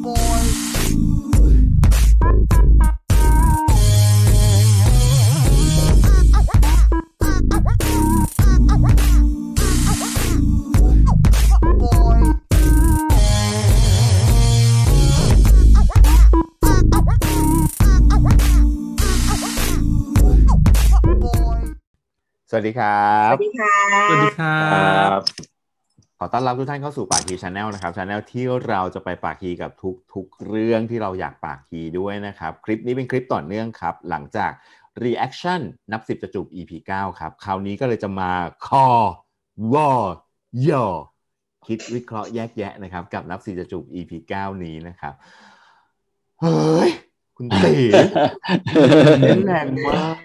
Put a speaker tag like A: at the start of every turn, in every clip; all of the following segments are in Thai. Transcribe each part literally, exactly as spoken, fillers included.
A: สวัสดีครับ
B: สวัสดีค่ะ
C: สวัสดีครับ
A: ขอต้อนรับทุกท่านเข้าสู่ปากคี Channel นะครับ Channel ที่เราจะไปปากคีกับทุกๆเรื่องที่เราอยากปากคีด้วยนะครับคลิปนี้เป็นคลิปต่อเนื่องครับหลังจาก Reaction นับสิบจะจูบ อี พี เก้า ครับคราวนี้ก็เลยจะมาคอวอย่อคิดวิเคราะห์แยกแยะนะครับกับนับสิบจะจูบ อี พี เก้า นี้นะครับเฮ้ยคุณตีเล่นแรงมาก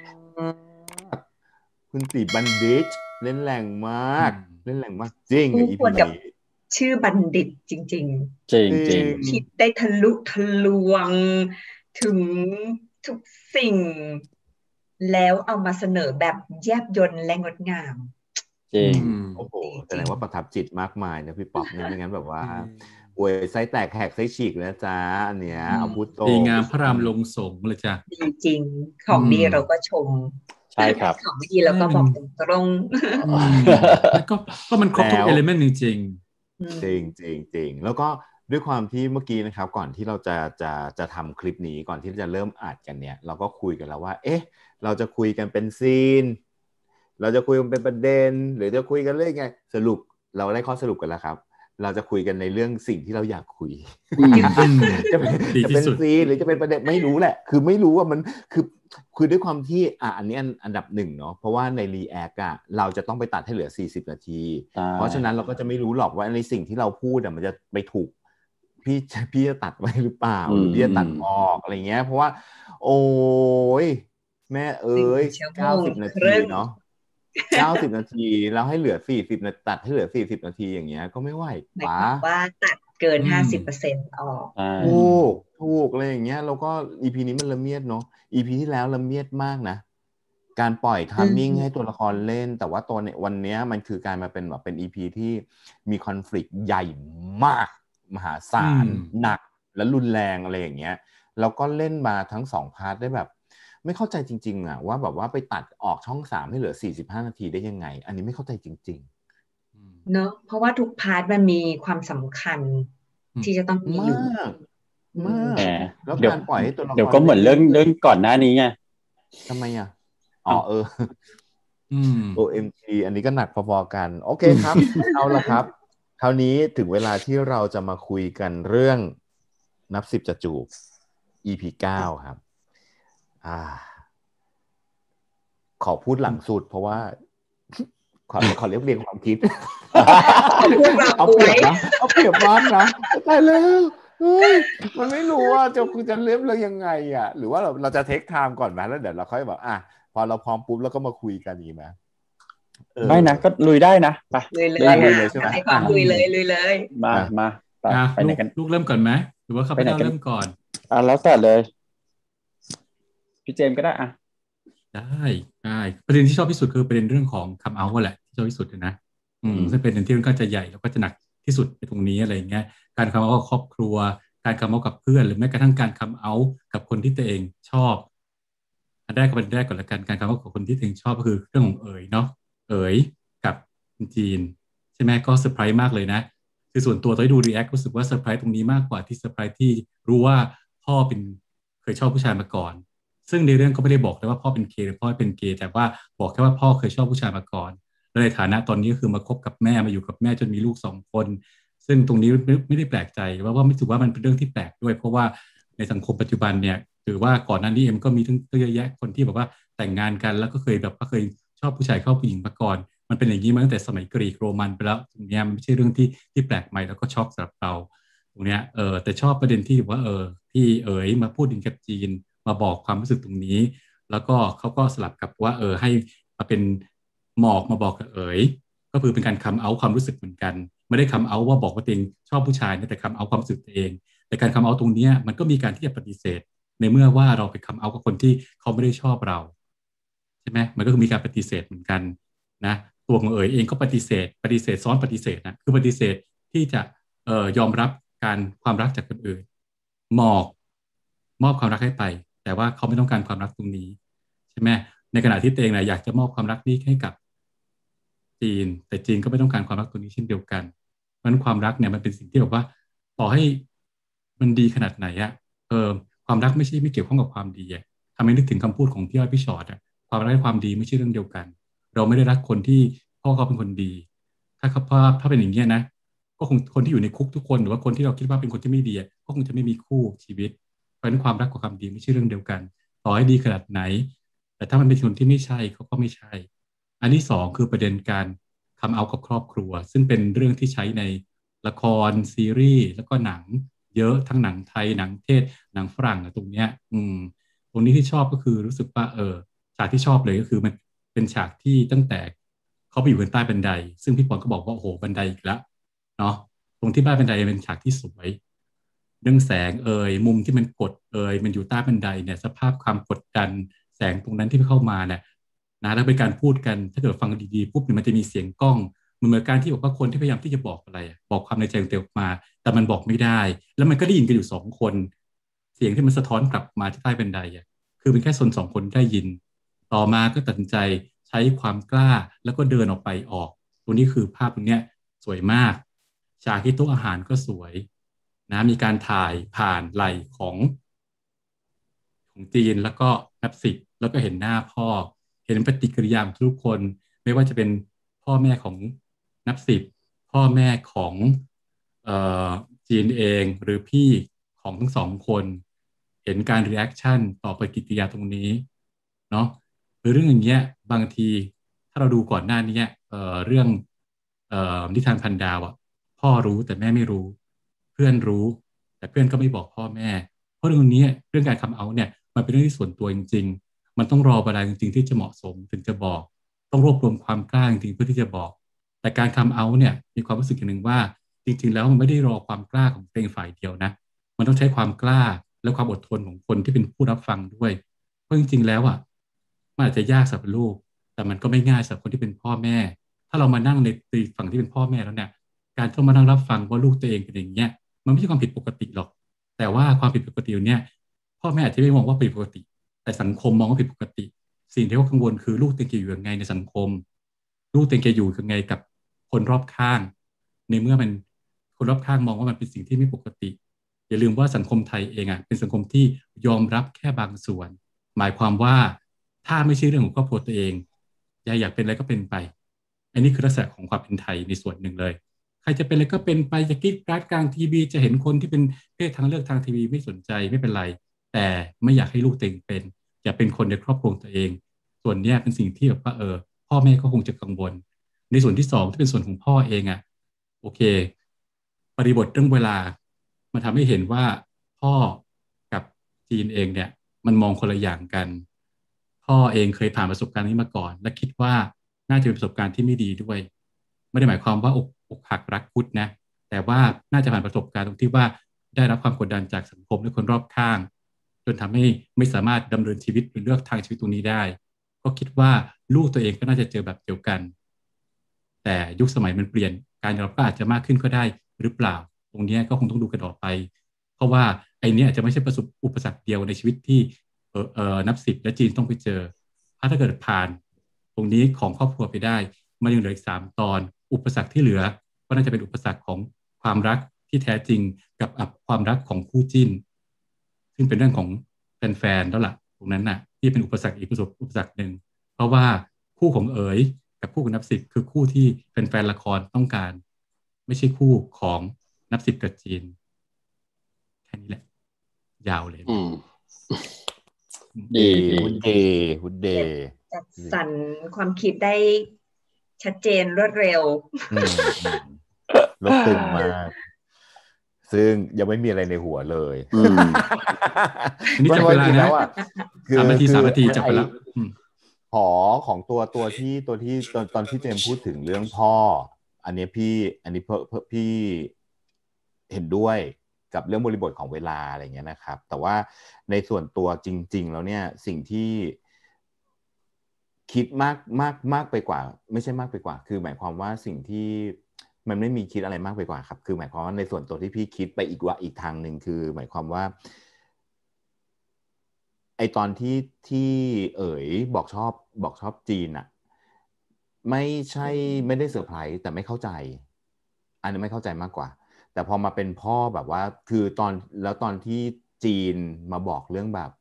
A: คุณตีบัณฑิตเล่นแรงมากเล่นแรงมากจริงกับ อี พี นี้
B: ชื่อบัณฑิตจริงๆจริง
C: จริง
B: คิดได้ทะลุทะลวงถึงทุกสิ่งแล้วเอามาเสนอแบบแยบยลและงดงาม
C: จริง
A: โอ้โหแสดงว่าประทับจิตมากมายนะพี่ป๊อปเนี่ยไม่งั้นแบบว่าอวยไส้แตกแหกไส้ฉีกแล้วจ้าอันเนี้ยเอาพูดตรง
C: ดีงามพระรามลงสงเลยจ้ะ
B: ดีจริงของดีเราก็ชม
C: ใช่ครับ
B: ของไม่ดีเราก็บอกตรง
C: ๆแล้วก็ก็มันครบทุกเอลิเมนต์จริง
A: จริงจริงจริงจริงแล้วก็ด้วยความที่เมื่อกี้นะครับก่อนที่เราจะจะจะทำคลิปนี้ก่อนที่จะเริ่มอัดกันเนี่ยเราก็คุยกันแล้วว่าเอ๊ะเราจะคุยกันเป็นซีนเราจะคุยกันเป็นประเด็นหรือจะคุยกันเรื่องไงสรุปเราได้ข้อสรุปกันแล้วครับเราจะคุยกันในเรื่องสิ่งที่เราอยากคุยจะเป็นจะเป็นซีนหรือจะเป็นประเด็นไม่รู้แหละคือไม่รู้ว่ามันคือคือด้วยความที่อ่ะอันนี้อันดับหนึ่งเนาะเพราะว่าในรีแอคอ่ะเราจะต้องไปตัดให้เหลือสี่สิบนาทีเพราะฉะนั้นเราก็จะไม่รู้หรอกว่าในสิ่งที่เราพูดอ่ะมันจะไปถูกพี่พี่จะตัดไว้หรือเปล่าหรือพี่จะตัดออกอะไรเงี้ยเพราะว่าโอ้ยแม่เอ้ยเก้าสิบนาทีเนาะเก้าสิบนาทีแล้วให้เหลือสี่สิบนาทีตัดให้เหลือสี่สิบนาทีอย่างเงี้ยก็ไม่ไหว
B: ป๋าว่าตัดเกิน ห้าสิบเปอร์เซ็นต์ ออก
A: ถูกถูกอะไรอย่างเงี้ยแล้วก็ อี พี นี้มันละเมียดเนาะ อี พี ที่แล้วละเมียดมากนะการปล่อยทัมมิ่งให้ตัวละครเล่นแต่ว่าตัวเนี่ยวันนี้มันคือการมาเป็นแบบเป็น อี พี ที่มีคอนฟลิกต์ใหญ่มากมหาศาลหนักและรุนแรงอะไรอย่างเงี้ยแล้วก็เล่นมาทั้งสองพาร์ทได้แบบไม่เข้าใจจริงๆอ่ะว่าแบบว่าไปตัดออกช่องสามให้เหลือสี่สิบห้านาทีได้ยังไงอันนี้ไม่เข้าใจจริง
B: ๆเนอะเพราะว่าทุกพาร์ทมันมีความสำคัญที่จะต้องมีอยู่
A: มากมากแล้วการปล่อยให้ตัวละคร
C: เดี๋ยวก็เหมือนเรื่องเรื่องก่อนหน้านี้ไง
A: ทำไมอ่ะอ๋อเออ โอ เอ็ม จี อันนี้ก็หนักพอๆกันโอเคครับ เอาละครับคราวนี้ถึงเวลาที่เราจะมาคุยกันเรื่องนับสิบจะจูบ อี พี เก้าครับอ่าขอพูดหลังสุดเพราะว่าขอขอเรียบเรียงความคิดเอาเปรียบนะเอาเปรียบมากนะได้แล้วเฮ้ยมันไม่รู้ว่าจะคุณจะเรียบเรียงยังไงอ่ะหรือว่าเราเราจะเทคไทม์ก่อนไหมแล้วเดี๋ยวเราค่อยแบบอ่ะพอเราพร้อมปุ๊บแล้วก็มาคุยกันดีไหม
C: ไม่นะก็ลุยได้นะไป
B: ลุยเลยเลยใช่ไหมให้ความลุยเลยลุยเลย
C: มามา
D: ไปไหนกันลูกเริ่มก่อนไหมหรือว่าเขาไปเริ่มก่อน
C: อ่ะแล้วแต่เลยพี่เจมส์ก็ได้อ่ะ
D: ได้ได้ประเด็นที่ชอบที่สุดคือประเด็นเรื่องของคัมเอาท์แหละที่ชอบที่สุดนะอืมซึ่งเป็นประเด็นที่ก็จะใหญ่แล้วก็จะหนักที่สุดในตรงนี้อะไรอย่างเงี้ยการคัมเอาท์กับครอบครัวการคัมเอาท์กับเพื่อนหรือแม้กระทั่งการคัมเอาท์กับคนที่ตัวเองชอบอันแรกก็เป็นแรกก่อนละกันการคัมเอาท์กับคนที่ตัวเองชอบก็คือเรื่องของเอ๋ยเนาะเอ๋ยกับจีนใช่ไหมก็เซอร์ไพรส์มากเลยนะคือส่วนตัวตอนที่ดูรีแอครู้สึกว่าเซอร์ไพรส์ตรงนี้มากกว่าที่เซอร์ไพรส์ที่รู้ว่าพ่อเป็นเคยชอบผู้ชายมาก่อนซึ่งในเรื่องก็ไม่ได้บอกเลยว่าพ่อเป็นเกย์หรือพ่อเป็นเกย์แต่ว่าบอกแค่ว่าพ่อเคยชอบผู้ชายมาก่อนและในฐานะตอนนี้ก็คือมาคบกับแม่มาอยู่กับแม่จนมีลูกสองคนซึ่งตรงนี้ไม่ไม่ได้แปลกใจว่าว่าไม่ถือว่ามันเป็นเรื่องที่แปลกด้วยเพราะว่าในสังคมปัจจุบันเนี่ยถือว่าก่อนหน้านี้เอ็มก็มีทั้งเยอะแยะคนที่แบบว่าแต่งงานกันแล้วก็เคยแบบว่าเคยชอบผู้ชายเข้าผู้หญิงมาก่อนมันเป็นอย่างนี้มาตั้งแต่สมัยกรีกโรมันไปแล้วตรงนี้มันไม่ใช่เรื่องที่ที่แปลกใหม่แล้วก็ช็อกสำหรับเราตรงเนี้ยเออแต่ชอบประเด็นที่ว่าเออที่เอ๋ยมาพูดถึงกับจีนมาบอกความรู้สึกตรงนี้แล้วก็เขาก็สลับกับว่าเออให้มาเป็นหมอกมาบอกกับเอ๋ยก็คือเป็นการคัมเอาท์ความรู้สึกเหมือนกันไม่ได้คัมเอาท์ว่าบอกว่าตัวเองชอบผู้ชายนะแต่คัมเอาท์ความรู้สึกตัวเองแต่การคัมเอาท์ตรงนี้มันก็มีการที่จะปฏิเสธในเมื่อว่าเราไปคัมเอาท์กับคนที่เขาไม่ได้ชอบเราใช่ไหมมันก็คือมีการปฏิเสธเหมือนกันนะตัวของเอ๋ยเองก็ปฏิเสธปฏิเสธซ้อนปฏิเสธนะคือปฏิเสธที่จะเอ่อยอมรับการความรักจากคนอื่นหมอกมอบความรักให้ไปแต่ว่าเขาไม่ต้องการความรักตรงนี้ใช่ไหมในขณะที่ตัวเองนะอยากจะมอบความรักนี้ให้กับจีนแต่จีนก็ไม่ต้องการความรักตรงนี้เช่นเดียวกันเพราะฉะนั้นความรักเนี่ยมันเป็นสิ่งที่แบบว่าต่อให้มันดีขนาดไหนอะเออความรักไม่ใช่ไม่เกี่ยวข้องกับความดีอะทำให้นึกถึงคำพูดของพี่อ้อยพี่ชอตอะความรักและความดีไม่ใช่เรื่องเดียวกันเราไม่ได้รักคนที่พ่อเขาเป็นคนดีถ้าเขาถ้าเป็นอย่างเงี้ยนะก็คงคนที่อยู่ในคุกทุกคนหรือว่าคนที่เราคิดว่าเป็นคนที่ไม่ดีก็คงจะไม่มีคู่ชีวิตเพราะฉะนั้นความรักกับความดีไม่ใช่เรื่องเดียวกันต่อให้ดีขนาดไหนแต่ถ้ามันเป็นคนที่ไม่ใช่เขาก็ไม่ใช่อันที่สองคือประเด็นการคัมเอาท์กับครอบครัวซึ่งเป็นเรื่องที่ใช้ในละครซีรีส์แล้วก็หนังเยอะทั้งหนังไทยหนังเทศหนังฝรั่งตรงเนี้ยอืมตรงนี้ที่ชอบก็คือรู้สึกว่าเออฉากที่ชอบเลยก็คือมันเป็นฉากที่ตั้งแต่เขาไปอยู่บนใต้บันไดซึ่งพี่ปอนก็บอกว่าโอ้โหบันไดอีกแล้วเนาะตรงที่ใต้บันไดเป็นฉากที่สวยเรื่องแสงเอ่ยมุมที่มันกดเอ่ยมันอยู่ใต้บันไดเนี่ยสภาพความกดดันแสงตรงนั้นที่เข้ามาเนี่ยนะแล้วเป็นการพูดกันถ้าเกิดฟังดีๆปุ๊บเนี่ยมันจะมีเสียงกล้องมันเหมือนการที่บอกว่าคนที่พยายามที่จะบอกอะไรบอกความในใจของตัวเองออกมาแต่มันบอกไม่ได้แล้วมันก็ได้ยินกันอยู่สองคนเสียงที่มันสะท้อนกลับมาที่ใต้บันไดอ่ะคือเป็นแค่คนสองคนได้ยินต่อมาก็ตัดสินใจใช้ความกล้าแล้วก็เดินออกไปออกตรงนี้คือภาพตรงเนี้ยสวยมากฉากที่โต๊ะอาหารก็สวยนะมีการถ่ายผ่านไหล่ของของจีนแล้วก็นับสิบแล้วก็เห็นหน้าพ่อเห็นปฏิกิริยาของทุกคนไม่ว่าจะเป็นพ่อแม่ของนับสิบพ่อแม่ของเอ่อจีนเองหรือพี่ของทั้งสองคนเห็นการรีแอคชั่นต่อปฏิกิริยาตรงนี้เนาะหรือเรื่องอย่างเงี้ยบางทีถ้าเราดูก่อนหน้านี้เอ่อเรื่องเอ่อนิทานพันดาวอ่ะพ่อรู้แต่แม่ไม่รู้เพื่อนรู้แต่เพื่อนก็ไม่บอกพ่อแม่เพราะเรื่องนี้เรื่องการคัมเอาท์เนี่ยมันเป็นเรื่องที่ส่วนตัวจริงๆมันต้องรอเวลาจริงๆที่จะเหมาะสมถึงจะบอกต้องรวบรวมความกล้าจริงๆเพื่อที่จะบอกแต่การคัมเอาท์เนี่ยมีความรู้สึกอย่างหนึ่งว่าจริงๆแล้วมันไม่ได้รอความกล้าของตัวเองฝ่ายเดียวนะมันต้องใช้ความกล้าและความอดทนของคนที่เป็นผู้รับฟังด้วยเพราะจริงๆแล้วอ่ะมันอาจจะยากสำหรับลูกแต่มันก็ไม่ง่ายสำหรับคนที่เป็นพ่อแม่ถ้าเรามานั่งในฝั่งที่เป็นพ่อแม่แล้วเนี่ยการต้องมานั่งรับฟังว่าลูกตัวเองเป็นอย่างเงี้ยมันไม่ใช่ความผิดปกติหรอกแต่ว่าความผิดปกติเนี่ยพ่อแม่อาจจะไม่มองว่าผิดปกติแต่สังคมมองว่าผิดปกติสิ่งที่เขากังวลคือลูกตัวเองจะอยู่ยังไงในสังคมลูกตัวเองจะอยู่ยังไงกับคนรอบข้างในเมื่อมันคนรอบข้างมองว่ามันเป็นสิ่งที่ไม่ปกติอย่าลืมว่าสังคมไทยเองอ่ะเป็นสังคมที่ยอมรับแค่บางส่วนหมายความว่าถ้าไม่ใช่เรื่องของครอบครัวตัวเองอยากอยากเป็นอะไรก็เป็นไปอันนี้คือลักษณะของความเป็นไทยในส่วนหนึ่งเลยใครจะเป็นอะไรก็เป็นไปจะกิ๊กการ์ดกลางทีวีจะเห็นคนที่เป็นเพศทางเลือกทางทีวีไม่สนใจไม่เป็นไรแต่ไม่อยากให้ลูกตัวเองเป็นอยากเป็นคนในครอบครัวตัวเองส่วนนี้เป็นสิ่งที่แบบว่าเออพ่อแม่ก็คงจะกังวลในส่วนที่สองที่เป็นส่วนของพ่อเองอ่ะโอเคบริบทเรื่องเวลามันทำให้เห็นว่าพ่อกับจีนเองเนี่ยมันมองคนละอย่างกันพ่อเองเคยผ่านประสบการณ์นี้มาก่อนและคิดว่าน่าจะเป็นประสบการณ์ที่ไม่ดีด้วยไม่ได้หมายความว่าอกอกหักรักคุดนะแต่ว่าน่าจะผ่านประสบการณ์ตรงที่ว่าได้รับความกดดันจากสังคมและคนรอบข้างจนทำให้ไม่สามารถดำเนินชีวิตหรือเลือกทางชีวิตตรงนี้ได้ก็คิดว่าลูกตัวเองก็น่าจะเจอแบบเดียวกันแต่ยุคสมัยมันเปลี่ยนการยอมรับก็อาจจะมากขึ้นก็ได้หรือเปล่าตรงนี้ก็คงต้องดูกันต่อไปเพราะว่าไอ้นี้อาจจะไม่ใช่ประสบอุปสรรคเดียวในชีวิตที่เออเออนับสิบและจีนต้องไปเจอถ้าถ้าเกิดผ่านตรงนี้ของครอบครัวไปได้มันยังเหลืออีกสามตอนอุปสรรคที่เหลือก็น่าจะเป็นอุปสรรคของความรักที่แท้จริงกับความรักของคู่จิ้นซึ่งเป็นเรื่องของแฟนๆแล้วล่ะตรงนั้นน่ะที่เป็นอุปสรรคอีกประสบอุปสรรคหนึ่งเพราะว่าคู่ของเอ๋ยกับคู่ของนับสิบคือคู่ที่แฟนๆละครต้องการไม่ใช่คู่ของนับสิบกับจีนแค่นี้แหละยาวเลย
C: ดี
A: ฮุดเดย์ฮุดเดย์
B: จัดสรรความคิดได้ชัดเจนรวดเร็ว
A: ลบตึงมากซึ่งยังไม่มีอะไรในหัวเลย
D: นี่จับเวลาแล้วอ่ะสามนาทีสามนาทีจับไปแล้ว
A: หอของตัวตัวที่ตัวที่ตอนตอนที่เจมพูดถึงเรื่องพ่ออันนี้พี่อันนี้เพิ่มพี่เห็นด้วยกับเรื่องบริบทของเวลาอะไรเงี้ยนะครับแต่ว่าในส่วนตัวจริงๆแล้วเนี่ยสิ่งที่คิดมากมากมากไปกว่าไม่ใช่มากไปกว่าคือหมายความว่าสิ่งที่มันไม่มีคิดอะไรมากไปกว่าครับคือหมายความว่าในส่วนตัวที่พี่คิดไปอีกว่าอีกทางหนึ่งคือ หมายความว่าไอตอนที่ที่เอ๋ยบอกชอบบอกชอบจีนอะไม่ใช่ไม่ได้เซอร์ไพรส์แต่ไม่เข้าใจอันนี้ไม่เข้าใจมากกว่าแต่พอมาเป็นพ่อแบบว่าคือตอนแล้วตอนที่จีนมาบอกเรื่องแบบ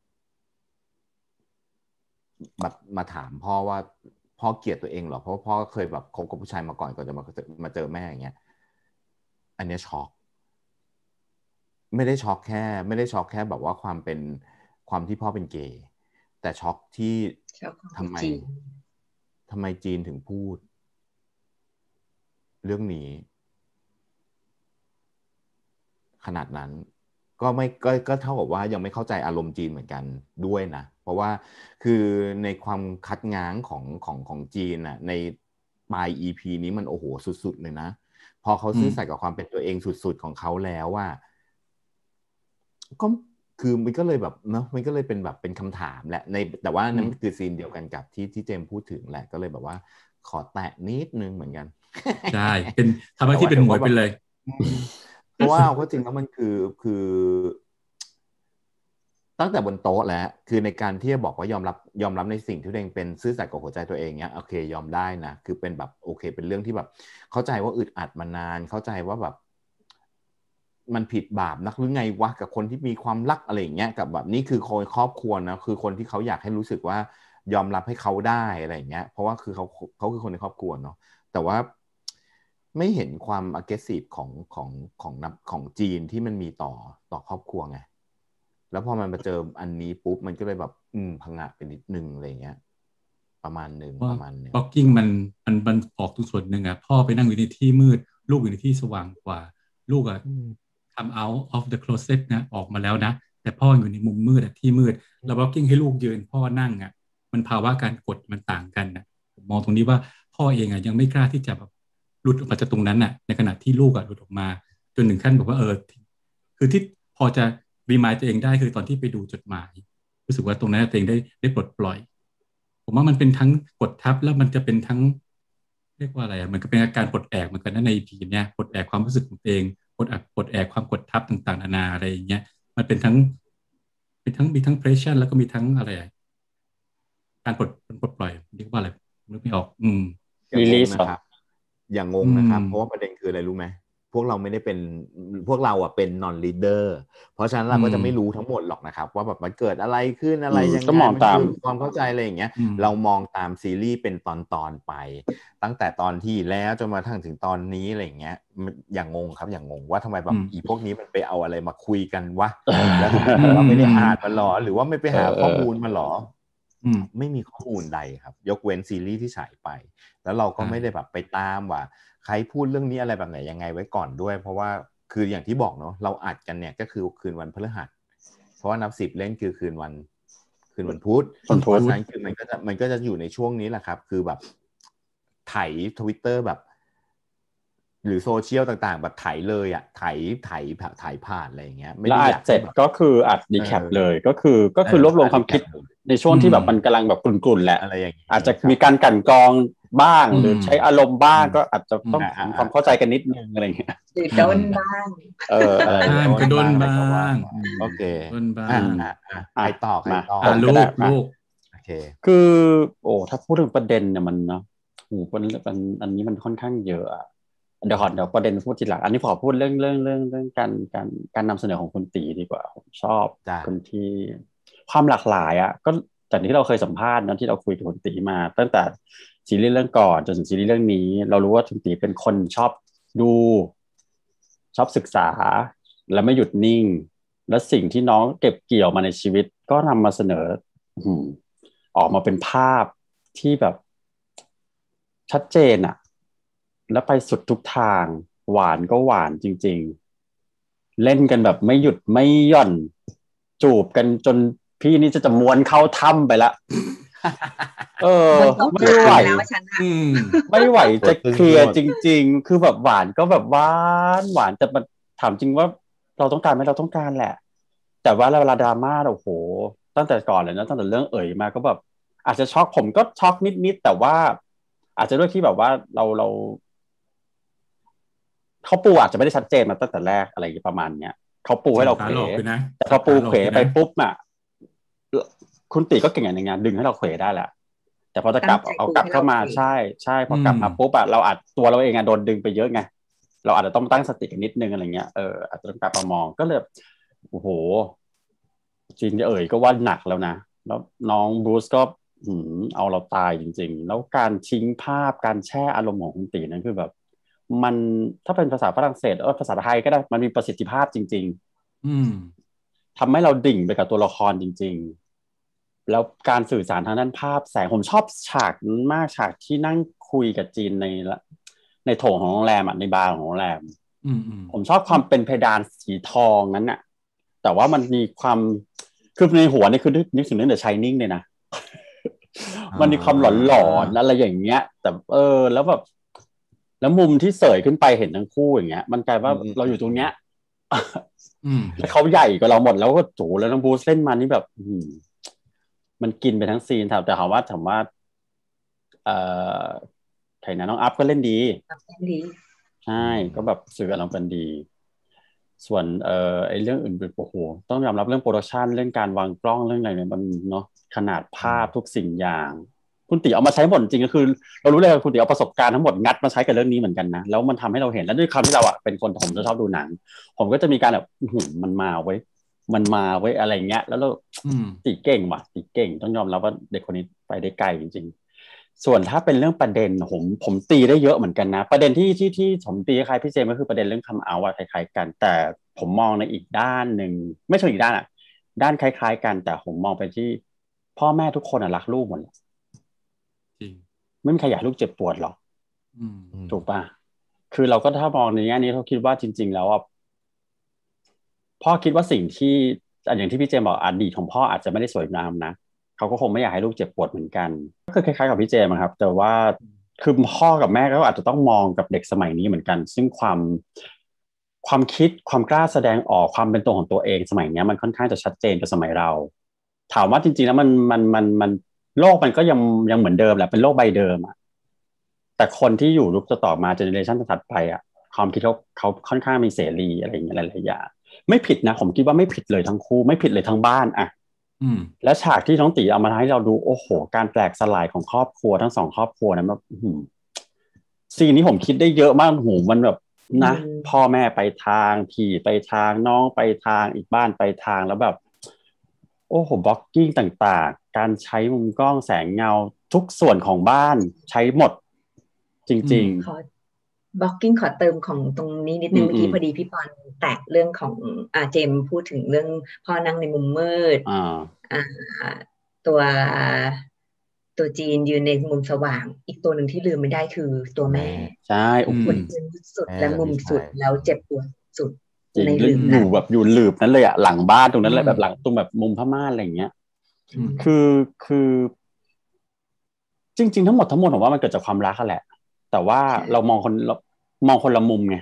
A: แบบมาถามพ่อว่าพ่อเกลียดตัวเองเหรอเพราะพ่อเคยแบบคบกับผู้ชายมาก่อนก่อนจะมามาเจอแม่อย่างเงี้ยอันนี้ช็อกไม่ได้ช็อกแค่ไม่ได้ช็อกแค่แบบว่าความเป็นความที่พ่อเป็นเกย์แต่ช็อกที่ทำไมทำไมจีนถึงพูดเรื่องนี้ขนาดนั้นก็ไม่ก็ก็เท่ากับว่ายังไม่เข้าใจอารมณ์จีนเหมือนกันด้วยนะเพราะว่าคือในความคัดง้างของของของจีนน่ะในปลาย อี พี นี้มันโอ้โหสุดๆเลยนะพอเขาซื่อสัตย์กับความเป็นตัวเองสุดๆของเขาแล้วว่าก็คือมันก็เลยแบบเนาะมันก็เลยเป็นแบบเป็นคำถามแหละในแต่ว่านั่นคือซีนเดียวกันกับที่ที่เจมพูดถึงแหละก็เลยแบบว่าขอแตะนิดนึงเหมือนกัน
D: ใช่เป็นทำให้ที่เป็นหมวยไปเลย
A: เพราะว่าก็จริงแล้วมันคือคือตั้งแต่บนโต๊ะแล้วคือในการที่จะบอกว่ายอมรับยอมรับในสิ่งที่ตัวเองเป็นซื่อสัตย์กับหัวใจตัวเองเนี้ยโอเคยอมได้นะคือเป็นแบบโอเคเป็นเรื่องที่แบบเข้าใจว่าอึดอัดมานานเข้าใจว่าแบบมันผิดบาปนักหรือไงวะกับคนที่มีความรักอะไรอย่างเงี้ยกับแบบนี่คือคนครอบครัวนะคือคนที่เขาอยากให้รู้สึกว่ายอมรับให้เขาได้อะไรอย่างเงี้ยเพราะว่าคือเขาเขาคือคนในครอบครัวเนาะแต่ว่าไม่เห็นความ aggressive ของของของนับของจีนที่มันมีต่อต่อครอบครัวไงแล้วพอมันมาเจออันนี้ปุ๊บมันก็เลยแบบอืมพังงะไปนิดนึงอะไรเงี้ยประมาณนึงประมาณนึง
D: blocking มันมันมันออกตรงส่วนหนึ่งอ่ะพ่อไปนั่งอยู่ในที่มืดลูกอยู่ในที่สว่างกว่าลูกอ่ะ come out of the closet นะออกมาแล้วนะแต่พ่ออยู่ในมุมมืดที่มืดแล้ว blocking ให้ลูกยืนพ่อนั่งอ่ะมันภาวะการกดมันต่างกันนะผมมองตรงนี้ว่าพ่อเองอ่ะยังไม่กล้าที่จะแบบหลุดออกมาจากตรงนั้นน่ะในขณะที่ลูกอ่ะหลุดออกมาจนถึงขั้นบอกว่าเออคือที่พอจะรีมายตัวเองได้คือตอนที่ไปดูจดหมายรู้สึกว่าตรงนั้นตัวเองได้ได้ปลดปล่อยผมว่ามันเป็นทั้งกดทับแล้วมันจะเป็นทั้งเรียกว่าอะไรอ่ะมันก็เป็นอาการปลดแอกเหมือนกันนะในพีเนี่ยปลดแอกความรู้สึกของตัวเองปลดแอกปลดแอกความกดทับต่างๆนานาอะไรอย่างเงี้ยมันเป็นทั้งมีทั้งมีทั้งเพรสชั่นแล้วก็มีทั้งอะไรการปลดปลดปล่อยเรียกว่าอะไรนึกไม่ออกอืม
A: รีลีสนะครับอย่างงงนะครับเพราะว่าประเด็นคืออะไรรู้ไหมพวกเราไม่ได้เป็นพวกเราอ่ะเป็น non leader เพราะฉะนั้นเราก็จะไม่รู้ทั้งหมดหรอกนะครับว่าแบบมันเกิดอะไรขึ้นอะไรยังไง
C: ก็มองตาม
A: ความเข้าใจอะไรอย่างเงี้ยเรามองตามซีรีส์เป็นตอนๆไปตั้งแต่ตอนที่แล้วจนมาถึงตอนนี้อะไรอย่างเงี้ยอย่างงงครับอย่างงงว่าทำไมแบบอีพวกนี้มันไปเอาอะไรมาคุยกันวะแล้วเราไม่ได้อ่านมันหรอหรือว่าไม่ไปหาข้อมูลมาหรอไม่มีข้อมูลใดครับยกเว้นซีรีส์ที่ฉายไปแล้วเราก็ไม่ได้แบบไปตามว่าใครพูดเรื่องนี้อะไรแบบไหนยังไงไว้ก่อนด้วยเพราะว่าคืออย่างที่บอกเนาะเราอัดกันเนี่ยก็คือคืนวันพฤหัสเพราะว่านับสิบเล่นคือคืนวันคืนวันพุธเพราะฉะนั้นคือมันก็จะมันก็จะอยู่ในช่วงนี้แหละครับคือแบบไถ Twitter แบบหรือโซเชียลต่างๆแบบไถเลยอ่ะไถไถไถผ่านอะไรอย่างเงี้ยไม่ได้อยาก
C: เสร็จก็คืออัดดีแคปเลยก็คือก็คือรวบรวมความคิดในช่วงที่แบบมันกำลังแบบกลุ่นๆแหละอะไรอย่างเงี้ยอาจจะมีการกั่นกรองบ้างหรือใช้อารมณ์บ้างก็อาจจะต้องทำความเข้าใจกันนิดนึงอะไรอย่างเงี้ย
B: หรือโดนบ้าง
C: เอออะไร
D: ก็โดนบ้าง
A: โอเค
D: โดนบ้าง
A: ไปต่อไปต่อ
D: ลูกลูก
A: โอเค
C: คือโอ้ถ้าพูดถึงประเด็นเนี่ยมันเนาะโอ้มันอันนี้มันค่อนข้างเยอะอะเดี๋ยวก่อนเดี๋ยวประเด็นพูดทีหลังอันนี้ขอพูดเรื่องเรื่องเรื่องเรื่องการการการนำเสนอของคุณตีดีกว่าผมชอบคนที่ความหลากหลายอ่ะก็จากที่เราเคยสัมภาษณ์นะที่เราคุยกับคุณตีมาตั้งแต่ซีรีส์เรื่องก่อนจนถึงซีรีส์เรื่องนี้เรารู้ว่าคุณตีเป็นคนชอบดูชอบศึกษาและไม่หยุดนิ่งและสิ่งที่น้องเก็บเกี่ยวมาในชีวิตก็นำมาเสนอออกมาเป็นภาพที่แบบชัดเจนอ่ะแล้วไปสุดทุกทางหวานก็หวานจริงๆเล่นกันแบบไม่หยุดไม่หย่อนจูบกันจนพี่นี่จะจะม้วนเข้าถ้ำไปละเออไม่ไหวไม่ไหวจะเคลียร์จริงๆคือแบบหวานก็แบบหวานหวานแต่มันถามจริงว่าเราต้องการไหมเราต้องการแหละแต่ว่าเวลาดราม่าโอ้โหตั้งแต่ก่อนเลยนะตั้งแต่เรื่องเอ่ยมาก็แบบอาจจะช็อกผมก็ช็อกนิดๆแต่ว่าอาจจะด้วยที่แบบว่าเราเราเขาปูอาจจะไม่ได้ชัดเจนมาตั้งแต่แรกอะไรประมาณเนี้ยเขาปูให้เราเขวแต่พอปูเขวไปปุ๊บอ่ะคุณตีก็เก่งอย่างนึงงานดึงให้เราเขวได้แหละแต่พอจะกลับเอากลับเข้ามาใช่ใช่พอกลับมาปุ๊บอ่ะเราอาจตัวเราเองอ่ะโดนดึงไปเยอะไงเราอาจจะต้องตั้งสติกันนิดนึงอะไรเงี้ยเอออาจจะต้องกลับมามองก็เลยโอ้โหจีนเอ๋ยก็ว่าหนักแล้วนะแล้วน้องบรูซก็หืมเอาเราตายจริงๆแล้วการทิ้งภาพการแช่อารมณ์ของคุณตีนั่นคือแบบมันถ้าเป็นภาษาฝรั่งเศสเออภาษาไทยก็ได้มันมีประสิทธิภาพจริงๆอืมทำให้เราดิ่งไปกับตัวละครจริงๆแล้วการสื่อสารทางด้านภาพแสงผมชอบฉากนั้นมากฉากที่นั่งคุยกับจีนในในโถงของโรงแรมอ่ะในบาร์ของโรงแรมผมชอบความเป็นเพดานสีทองนั้นน่ะแต่ว่ามันมีความคือในหัวนี่คือนึกถึงเรื่อง The Shining เลยนะมันมีความหลอนๆอะไรอย่างเงี้ยแต่เออแล้วแบบแล้วมุมที่เสยขึ้นไปเห็นทั้งคู่อย่างเงี้ยมันกลายว่าเราอยู่ตรงเนี้ยแล้วเขาใหญ่กว่าเราหมดแล้วก็โจแล้วน้องบูสเล่นมานี่แบบมันกินไปทั้งซีนแต่ถามว่าถามว่าเอ่อใครนะน้องอัพก็เล่นดีใช่ก็แบบสื่ออารมณ์เป็นดีส่วนเอ่อไอ้เรื่องอื่นโอ้โหต้องยอมรับเรื่องโปรดักชันเรื่องการวางกล้องเรื่องอะไรเนี่ยมันเนาะขนาดภาพทุกสิ่งอย่างคุณติ๋วเอามาใช้หมดจริงก็คือเรารู้เลยว่าคุณติ๋วเอาประสบการณ์ทั้งหมดงัดมาใช้กับเรื่องนี้เหมือนกันนะแล้วมันทำให้เราเห็นแล้วด้วยคำที่เราอ่ะเป็นคนผมจะชอบดูหนังผมก็จะมีการแบบหืมมันมาไว้มันมาไว้อะไรเงี้ยแล้วเราตีเก่งว่ะตีเก่งต้องยอมรับว่าเด็กคนนี้ไปได้ไกลจริงๆส่วนถ้าเป็นเรื่องประเด็นผมผมตีได้เยอะเหมือนกันนะประเด็นที่ที่ที่ผมตีคล้ายพี่เจมก็คือประเด็นเรื่องคำเอาอะคล้ายๆกันแต่ผมมองในอีกด้านหนึ่งไม่ใช่อีกด้านอ่ะด้านคล้ายๆกันแต่ผมมองไปที่พ่อแม่ทุกคนอ่ะรักลูกหมดจริงไม่มีใครอยากลูกเจ็บปวดหรอกถูกป่ะคือเราก็ถ้ามองในแง่นี้เขาคิดว่าจริงๆแล้วอ่ะพ่อคิดว่าสิ่งที่อย่างที่พี่เจมบอกอดีตของพ่ออาจจะไม่ได้สวยงามนะเขาก็คงไม่อยากให้ลูกเจ็บปวดเหมือนกันก็คือคล้ายๆกับพี่เจมครับแต่ว่าคือพ่อกับแม่ก็อาจจะต้องมองกับเด็กสมัยนี้เหมือนกันซึ่งความความคิดความกล้าแสดงออกความเป็นตัวของตัวเองสมัยนี้มันค่อนข้างจะชัดเจนกว่าสมัยเราถามว่าจริงๆแล้วมันมันมันมันโลกมันก็ยังยังเหมือนเดิมแหละเป็นโลกใบเดิมอ่ะแต่คนที่อยู่รุ่นต่อมาเจเนอเรชันถัดไปอ่ะความคิดเขาเขาค่อนข้างมีเสรีอะไรอย่างเงี้ยหลายๆอย่างไม่ผิดนะผมคิดว่าไม่ผิดเลยทั้งคู่ไม่ผิดเลยทั้งบ้านอ่ะแล้วฉากที่น้องตีเอามาให้เราดูโอ้โหการแตกสลายของครอบครัวทั้งสองครอบครัวนั้นแบบซีนนี้ผมคิดได้เยอะมากหูมันแบบนะพ่อแม่ไปทางพี่ไปทางน้องไปทางอีกบ้านไปทางแล้วแบบโอ้โหบล็อกกิ้งต่างๆการใช้มุมกล้องแสงเงาทุกส่วนของบ้านใช้หมดจริงๆ
B: ขอบล็อกกิ้งขอเติมของตรงนี้นิดนึงเมื่อกี้พอดีพี่ปอนแตะเรื่องของอ่าเจมพูดถึงเรื่องพ่อนั่งในมุมมืดอ่าอ่าตัวตัวจีนยืนในมุมสว่างอีกตัวหนึ่งที่ลืมไม่ได้คือตัวแม่
C: ใช่
B: อุปนิสัยสุดและมุมสุดแล้วเจ็บปวดสุด
C: ในหลืบอยู่แบบอยู่หลืบนั้นเลยอะหลังบ้านตรงนั้นเลยแบบหลังตรงแบบมุมผ้าม่านอะไรอย่างเงี้ยคือคือจริงๆทั้งหมดทั้งมวลผมว่ามันเกิดจากความรักแหละแต่ว่าเรามองคนเรามองคนละมุมไง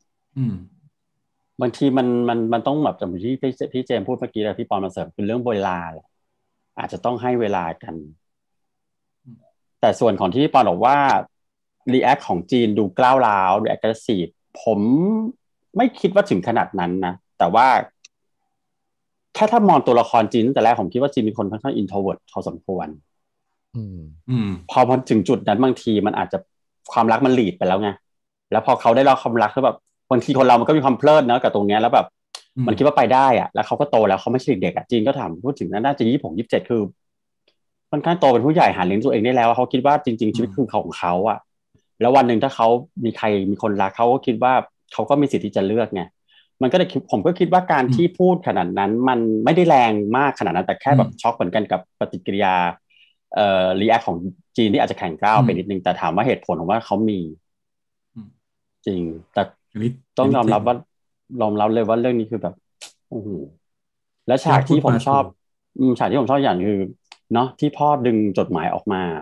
C: บางทีมันมันมันต้องแบบอย่างที่พี่พี่เจมพูดเมื่อกี้แล้วพี่ปอนมาเสริมเป็นเรื่องเวลาแหละอาจจะต้องให้เวลากันแต่ส่วนของที่พี่ปอนบอกว่ารีแอคของจีนดูกล้าวร้าวดู aggressive ผมไม่คิดว่าถึงขนาดนั้นนะแต่ว่าแค่ถ้ามองตัวละครจีนตั้งแต่แรกผมคิดว่าจีนเป็นคนค่อนข้าง introvert พอสมควรพอพอถึงจุดนั้นบางทีมันอาจจะความรักมันหลีดไปแล้วไงแล้วพอเขาได้รับความรักคือแบบบางทีคนเรามันก็มีความเพลิดเนอะกับตรงเนี้ยแล้วแบบมันคิดว่าไปได้อะแล้วเขาก็โตแล้วเขาไม่ใช่เด็กอะจีนก็ถามพูดถึงนั้นน่าจะยี่สิบหกยี่สิบเจ็ดคือค่อนข้างโตเป็นผู้ใหญ่หาเลี้ยงตัวเองได้แล้วเขาคิดว่าจริงๆชีวิตคือของเขาอะแล้ววันหนึ่งถ้าเขามีใครมีคนรักเขาก็คิดว่าเขาก็มีสิทธิ์ที่จะเลือกไงมันก็เลยผมก็คิดว่าการที่พูดขนาดนั้นมันไม่ได้แรงมากขนาดนั้นแต่แค่แบบช็อกเหมือนกันกับปฏิกิริยาเอ่อรีแอคของจีนที่อาจจะแข็งกร้าวไปนิดนึงแต่ถามว่าเหตุผลของว่าเขามีจริงแต่ต้องยอมรับว่ายอมรับเลยว่าเรื่องนี้คือแบบโอ้โหและฉากที่ผมชอบฉากที่ผมชอบอย่างคือเนาะที่พ่อดึงจดหมายออกมา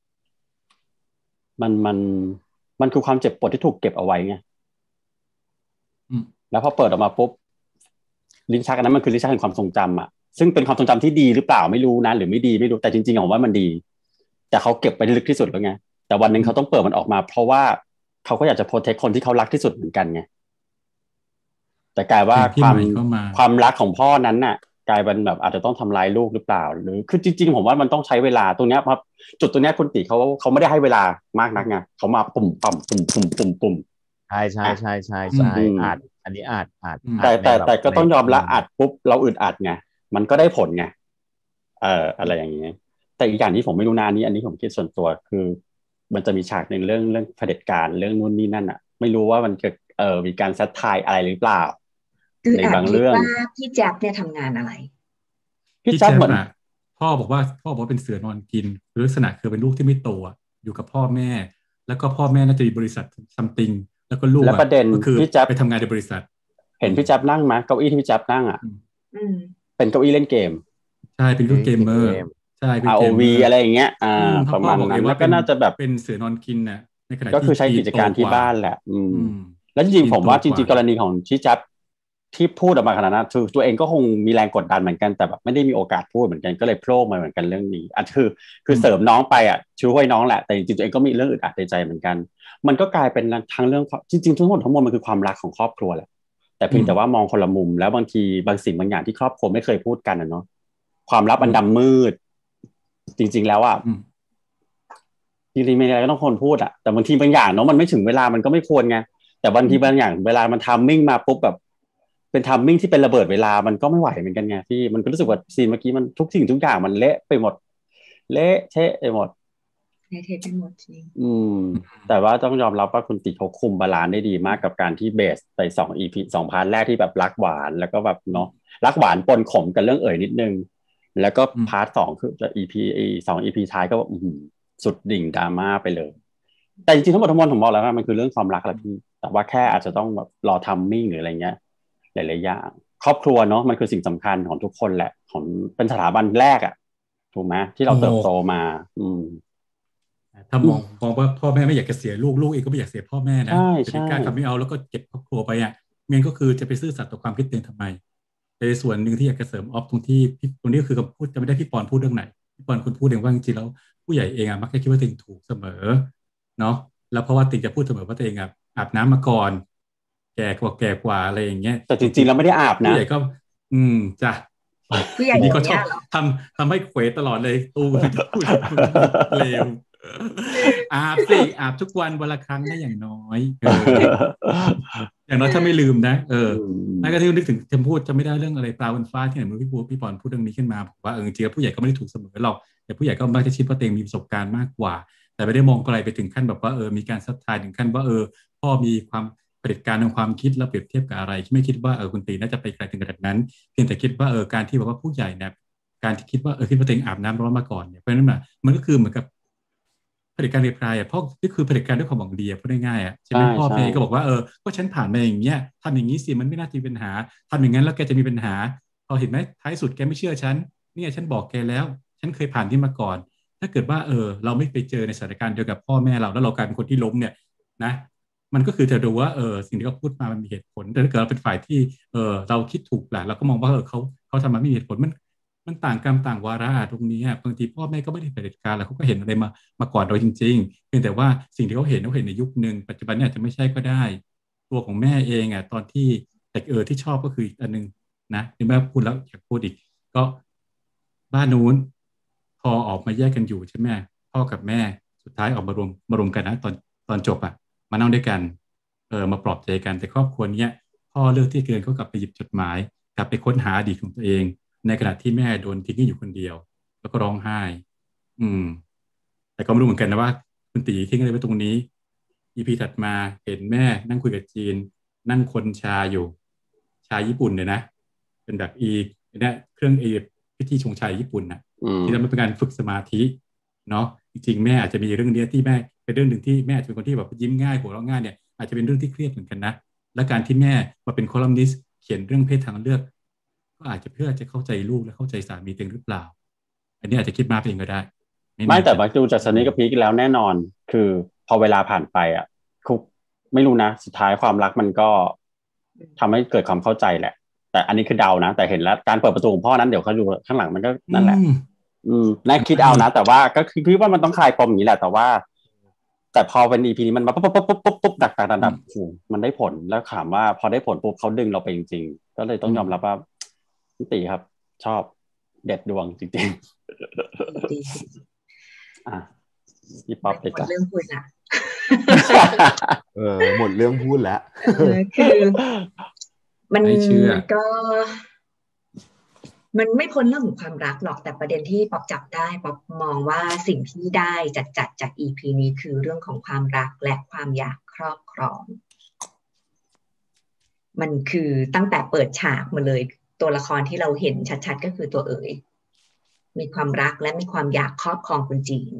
C: มันมันมันคือความเจ็บปวดที่ถูกเก็บเอาไว้ไงแล้วพอเปิดออกมาปุ๊บลิ้นชักอันนั้นมันคือลิ้นชักแห่งความทรงจำอะซึ่งเป็นความทรงจำที่ดีหรือเปล่าไม่รู้นะหรือไม่ดีไม่รู้แต่จริงๆผมว่ามันดีแต่เขาเก็บไปลึกที่สุดแล้วไงแต่วันนึงเขาต้องเปิดมันออกมาเพราะว่าเขาก็อยากจะโปรเทคคนที่เขารักที่สุดเหมือนกันไงแต่กลายว่าความความรักของพ่อนั้นน่ะกลายเป็นแบบอาจจะต้องทำร้ายลูกหรือเปล่าหรือคือจริงๆผมว่ามันต้องใช้เวลาตรงเนี้ยครับจุดตัวเนี้ยคุณติเขาเขาไม่ได้ให้เวลามากนักไงเขามาปุ่มปั่มปุ่มปุ่มปุ่มปุ่ม
A: ใช่ใช่ใช่ใช่ใช่อาจอันนี้อาจอาจ
C: แต่แต่แต่ก็ต้องยอมละอัดปุ๊บเราอึดอัดไงมันก็ได้ผลไงเอ่ออะไรอย่างเงี้ยแต่อีกอย่างที่ผมไม่รู้นะอันนี้อันนี้ผมคิดส่วนตัวคือมันจะมีฉากในเรื่องเรื่องเผด็จการเรื่องนู่นนี่นั่นอ่ะไม่รู้ว่ามันเกิดเอ่อมีการซัดทายอะไรหรือเปล่า
B: ในบางเรื่องว่าพี่แจ๊บเนี่ยทำงานอะไร
D: พี่แจ๊บเหมือนพ่อบอกว่าพ่อบอกว่าเป็นเสือนอนกินลักษณะคือเป็นลูกที่ไม่โตอยู่กับพ่อแม่แล้วก็พ่อแม่น่าจะมีบริษัทซัมติงแล้วก็ลูก
C: แล้วประเด็น
D: ก็คือ
C: พี่แจ๊บ
D: ไปทำงานในบริษัท
C: เห็นพี่แจ๊บนั่งไหมเก้าอี้ที่พี่แจ๊บนั่งอ่ะเป็นเก้าอี้เล่นเกม
D: ใช่เป็นรุ่นเกมเมอร์ใช่
C: เป็น อาร์ โอ วี อะไรอย่างเงี้ยอ่าประมาณนั้นแล้วก็น่าจะแบบ
D: เป็นเสือนอนกินน่ะ
C: ในขณะที่ก็คือใช้กิจการที่บ้านแหละอืมแล้วจริงๆผมว่าจริงๆกรณีของพี่แจ๊บที่พูดออกมาขนาดนั้นคือตัวเองก็คงมีแรงกดดันเหมือนกันแต่แบบไม่ได้มีโอกาสพูดเหมือนกันก็เลยโผล่มาเหมือนกันเรื่องนี้อ่ะคือคือเสริมน้องไปอ่ะช่วยน้องแหละแต่จริงๆตัวเองก็มีเรื่องอึดอัดในใจเหมือนกันมันก็กลายเป็นทั้งเรื่องจริงๆทั้งหมดทั้งมวลมันคือความรักของครอบครัวแหละแต่เพียงแต่ว่ามองคนละมุมแล้วบางทีบางสิ่งบางอย่างที่ครอบครัวไม่เคยพูดกันนะเนาะความลับอันดำมืดจริงๆแล้วอ่ะจริงๆไม่ได้ก็ต้องคนพูดอ่ะแต่บางทีบางอย่างเนาะมันไม่ถึงเวลามันก็ไม่ควรไงแต่บางทีบางอย่างเวลามันทัมมิ่งมาปุ๊บแบบเป็นทัมมิ่งที่เป็นระเบิดเวลามันก็ไม่ไหวเหมือนกันไงที่มันก็รู้สึกว่าซีนเมื่อกี้มันทุกสิ่งทุกอย่างมันเละไปหมดเละเทะไปหมด
B: เละเทะไปหมดจริง
C: อืมแต่ว่าต้องยอมรับว่าคุณติเขาคุมบาลานซ์ได้ดีมากกับการที่เบสไปสอง อี พี สองพาร์ทแรกที่แบบรักหวานแล้วก็แบบเนาะรักหวานปนขมกันเรื่องเอ่ยนิดนึงแล้วก็พาร์ทสองคือจะ อี พี สอง อี พี ท้ายก็สุดดิ่งดราม่าไปเลยแต่จริงๆทั้งหมดทั้งมวลผมบอกแล้วว่ามันคือเรื่องความรักแหละพี่แต่ว่าแค่อาจจะต้องแบบรอทัมมิ่งหรืออะไรเงี้ยหลายๆอย่างครอบครัวเนาะมันคือสิ่งสำคัญของทุกคนแหละของเป็นสถาบันแรกอ่ะถูกไหมที่เราเติบโตมาอืม
D: ถ้ามองมองว่าพ่อแม่ไม่อยากจะเสียลูกลูกเองก็ไม่อยากเสียพ่อแม่นะจะมีการทำไม่เอาแล้วก็เก็บครอบครัวไปอ่ะเมนก็คือจะไปซื่อสัตย์ต่อความคิดเองทำไมในส่วนหนึ่งที่อยากจะเสริมออฟตรงที่ตรงนี้ก็คือคำพูดจะไม่ได้พี่ปอนพูดเรื่องไหนพี่ปอนคุณพูดเองว่าจริงๆแล้วผู้ใหญ่เองอ่ะมักจะคิดว่าตัวเองถูกเสมอเนาะแล้วเพราะว่าติงจะพูดเสมอว่าตัวเองอ่ะอาบน้ำมาก่อนแก่กว่าแก่กว่าอะไรอย่างเงี้ย
C: แต่จริงๆเราไม่ได้อาบนะ
D: ผู้ใหญ่ก็อืมจ้ะ
B: ผู้ใหญ่
D: ก็ชอบทำทำให้เขวตลอดเลยตู้พูดเลวอาบสิอาบทุกวันวันละครั้งได้อย่างน้อยอย่างน้อยถ้าไม่ลืมนะเออนั่นก็ที่นึกถึงจะพูดจะไม่ได้เรื่องอะไรปลาบนฟ้าที่ไหนเมื่อพี่ปูพี่ปอนพูดเรื่องนี้ขึ้นมาบอกว่าเออจริงๆผู้ใหญ่ก็ไม่ได้ถูกเสมอหรอกแต่ผู้ใหญ่ก็มักจะคิดว่าตัวเองมีประสบการณ์มากกว่าแต่ไม่ได้มองไกลไปถึงขั้นแบบว่าเออมีการซัดทายถึงขั้นว่าเออพ่อมีความเผด็จการทางความคิดแล้วเปรียบเทียบกับอะไรที่ไม่คิดว่าเออคุณตีน่าจะไปไกลถึงขนาดนั้นเพียงแต่คิดว่าเออการที่บอกว่าผู้ใหญ่เนี่ยการที่คิดว่าเออคิดว่าตัวเองอาบน้ำร้อนมาก่อนเนี่ยเพราะนั้นน่ะมันก็คือเหมือนกับเผด็จการเรียบร้อยอ่ะพ่อนี่คือเผด็จการด้วยความหวังดีพูดง่ายๆอ่ะใช่ไหมพ่อแม่ก็บอกว่าเออก็ฉันผ่านมาอย่างเงี้ยทำอย่างนี้สิมันไม่น่าจะมีปัญหาทำอย่างนั้นแล้วแกจะมีปัญหาพอเห็นไหมท้ายสุดแกไม่เชื่อฉันเนี่ยฉันบอกแกแล้วฉันเคยผ่านที่มาก่อนถ้าเกิดว่าเออเราไม่ไปเจอในสถานการณ์เดียวกับพ่อแม่เราแล้วเรากลายเป็นคนที่ล้มเนี่ยนะมันก็คือจะดูว่าเออสิ่งที่เขาพูดมามันมีเหตุผลแต่ถ้าเกิดเราเป็นฝ่ายที่เออเราคิดถูกแหละเราก็มองว่าเออเขาเขาทำมาไม่มีเหตุผลมันมันต่างกรรมต่างวาระตรงนี้บางทีพ่อแม่ก็ไม่ได้เป็นเหตุการณ์แล้วเขาก็เห็นอะไรมามาก่อนเราจริงๆเพียงแต่ว่าสิ่งที่เขาเห็นเขาเห็นในยุคนึงปัจจุบันเนี่ยอาจจะไม่ใช่ก็ได้ตัวของแม่เองอ่ะตอนที่แต่เออที่ชอบก็คืออีกอันนึงนะที่แม่พูดแล้วอยากพูดอีกก็บ้านนู้นพอออกมาแยกกันอยู่ใช่ไหมพ่อกับแม่สุดท้ายออกมารวมมารวมกันนะตอนตอนจบอ่ะมานั่งด้วยกันเออมาปลอบใจกันแต่ครอบครัวนี้พ่อเลือกที่เกินเขากลับไปหยิบจดหมายกลับไปค้นหาอดีตของตัวเองในขณะที่แม่โดนทิ้งอยู่คนเดียวแล้วก็ร้องไห้อืมแต่ก็ไม่รู้เหมือนกันนะว่าคุณตีทิ้งอะไรไว้ตรงนี้ อี พี ถัดมาเห็นแม่นั่งคุยกับจีนนั่งคนชาอยู่ชาญี่ปุ่นเนี่ยนะเป็นแบบอีเนี่ยเครื่องเอพิธีชงชาญี่ปุ่นนะที่ทำให้เป็นการฝึกสมาธิเนาะจริงๆแม่อาจจะมีเรื่องนี้ที่แม่เป็นเรื่องหนึ่งที่แม่เป็นคนที่แบบยิ้มง่ายหัวเราะง่ายเนี่ยอาจจะเป็นเรื่องที่เครียดเหมือนกันนะและการที่แม่มาเป็นคอลัมนิสต์เขียนเรื่องเพศทางเลือกก็อาจจะเพื่อจะเข้าใจลูกและเข้าใจสามีตัวเองหรือเปล่าอันนี้อาจจะคิดมากเองก็ได้
C: ไม่แต่บางดูจากซันนี่กับพีคแล้วแน่นอนคือพอเวลาผ่านไปอ่ะคุกไม่รู้นะสุดท้ายความรักมันก็ทำให้เกิดความเข้าใจแหละแต่อันนี้คือเดานะแต่เห็นแล้วการเปิดประตูของพ่อนั้นเดี๋ยวเขาดูข้างหลังมันก็นั่นแหละอืมน่าคิดเอานะแต่ว่าก็คือพี่ว่ามันต้องคลายปมอย่างนี้แหละแต่ว่าแต่พอเป็น อี พี นี้มันมาปุ๊บปุ๊บปุ๊บปุ๊บปุ๊บดักดักดักดักมันได้ผลแล้วถามว่าพอได้ผลปุ๊บเขาดึงเราไปจริงๆก็เลยต้องยอมรับว่าพี่ตีครับชอบเด็ดดวงจริงๆอ่ะพี่ป๊อปเลยจ้ะ
B: เรื่องพูดละ
A: เออหมดเรื่องพูดแล้ว
B: คือมันก็มันไม่พ้นเรื่องของความรักหรอกแต่ประเด็นที่ป๊อปจับได้ป๊อปมองว่าสิ่งที่ได้จัดจัดจาก อี พี นี้คือเรื่องของความรักและความอยากครอบครองมันคือตั้งแต่เปิดฉากมาเลยตัวละครที่เราเห็นชัดๆก็คือตัวเอ๋ยมีความรักและมีความอยากครอบครองคุณจีน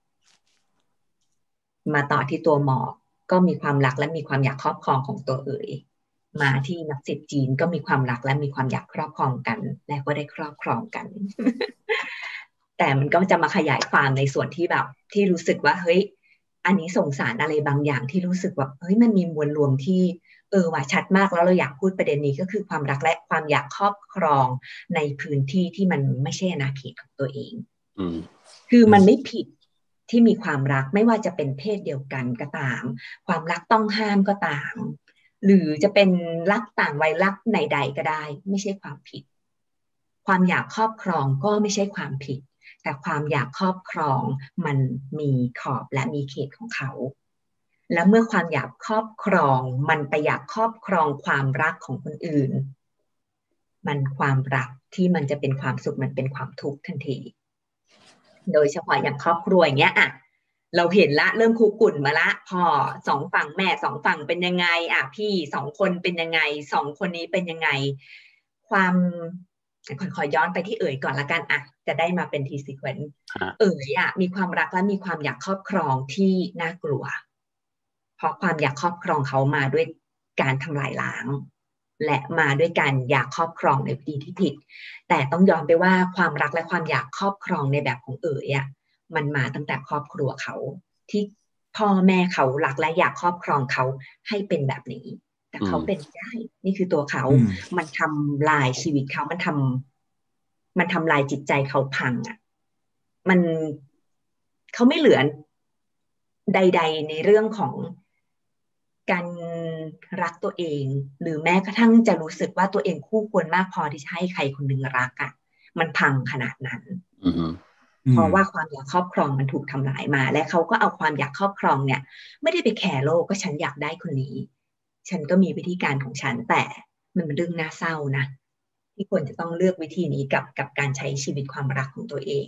B: มาต่อที่ตัวหมอกก็มีความรักและมีความอยากครอบครองของตัวเอ๋ยมาที่นักศิษย์จีนก็มีความรักและมีความอยากครอบครองกันและก็ได้ครอบครองกัน แต่มันก็จะมาขยายความในส่วนที่แบบที่รู้สึกว่าเฮ้ยอันนี้ส่งสารอะไรบางอย่างที่รู้สึกว่าเฮ้ยมันมีมวลรวมที่เออว่าชัดมากแล้วเราอยากพูดประเด็นนี้ก็คือความรักและความอยากครอบครองในพื้นที่ที่มันไม่ใช่อาณาเขตของตัวเองคือมันไม่ผิดที่มีความรักไม่ว่าจะเป็นเพศเดียวกันก็ตามความรักต้องห้ามก็ตามหรือจะเป็นรักต่างวัยรักใดๆก็ได้ไม่ใช่ความผิดความอยากครอบครองก็ไม่ใช่ความผิดแต่ความอยากครอบครองมันมีขอบและมีเขตของเขาและเมื่อความอยากครอบครองมันไปอยากครอบครองความรักของคนอื่นมันความรักที่มันจะเป็นความสุขมันเป็นความทุกข์ทันทีโดยเฉพาะอย่างครอบครัวอย่างเงี้ยอ่ะเราเห็นละเริ่มคุกกุ่นมาละพ่อสองฝั่งแม่สองฝั่งเป็นยังไงอ่ะพี่สองคนเป็นยังไงสองคนนี้เป็นยังไงความขอย้อนไปที่เอ๋ยก่อนละกันอ่ะจะได้มาเป็นทีซีเควนต์เอ๋ยอ่ะมีความรักและมีความอยากครอบครองที่น่ากลัวเพราะความอยากครอบครองเขามาด้วยการทำลายล้างและมาด้วยการอยากครอบครองในวิธีที่ผิดแต่ต้องย้อนไปว่าความรักและความอยากครอบครองในแบบของเอ๋ยอ่ะมันมาตั้งแต่ครอบครัวเขาที่พ่อแม่เขารักและอยากครอบครองเขาให้เป็นแบบนี้แต่เขาเป็นไม่ได้นี่คือตัวเขามันทำลายชีวิตเขามันทำมันทำลายจิตใจเขาพังอ่ะมันเขาไม่เหลือใดๆในเรื่องของการรักตัวเองหรือแม้กระทั่งจะรู้สึกว่าตัวเองคู่ควรมากพอที่จะให้ใครคนหนึ่งรักอ่ะมันพังขนาดนั้นเพราะว่าความอยากครอบครองมันถูกทำลายมาและเขาก็เอาความอยากครอบครองเนี่ยไม่ได้ไปแคร์โลกก็ฉันอยากได้คนนี้ฉันก็มีวิธีการของฉันแต่มันเป็นเรื่องน่าเศร้านะที่ควรจะต้องเลือกวิธีนี้กับกับการใช้ชีวิตความรักของตัวเอง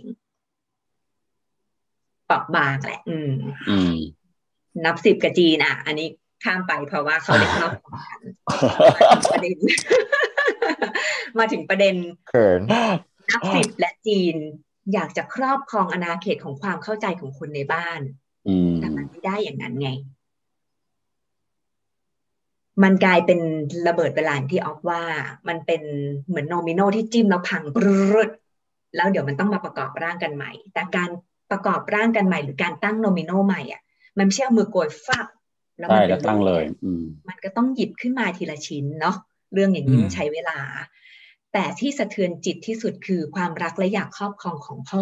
B: เปราะบางแหละอืมนับสิบกับจีนอ่ะอันนี้ข้ามไปเพราะว่าเขาได้ครอบครองกันประเด็นมาถึงประเด็นนับสิบและจีนอยากจะครอบครองอาณาเขตของความเข้าใจของคนในบ้านแต่มันไม่ได้อย่างนั้นไงมันกลายเป็นระเบิดเวลาที่ออฟว่ามันเป็นเหมือนโนมิโนที่จิ้มแล้วพังปรึดแล้วเดี๋ยวมันต้องมาประกอบร่างกันใหม่แต่การประกอบร่างกันใหม่หรือการตั้งโนมิโนใหม่อ่ะมันไม่ใช่เอามือโกยฟับ
C: แล้วมันตั้งเลย
B: มันก็ต้องหยิบขึ้นมาทีละชิ้นเนาะเรื่องอย่างนี้มันใช้เวลาแต่ที่สะเทือนจิตที่สุดคือความรักและอยากครอบครองของพ่อ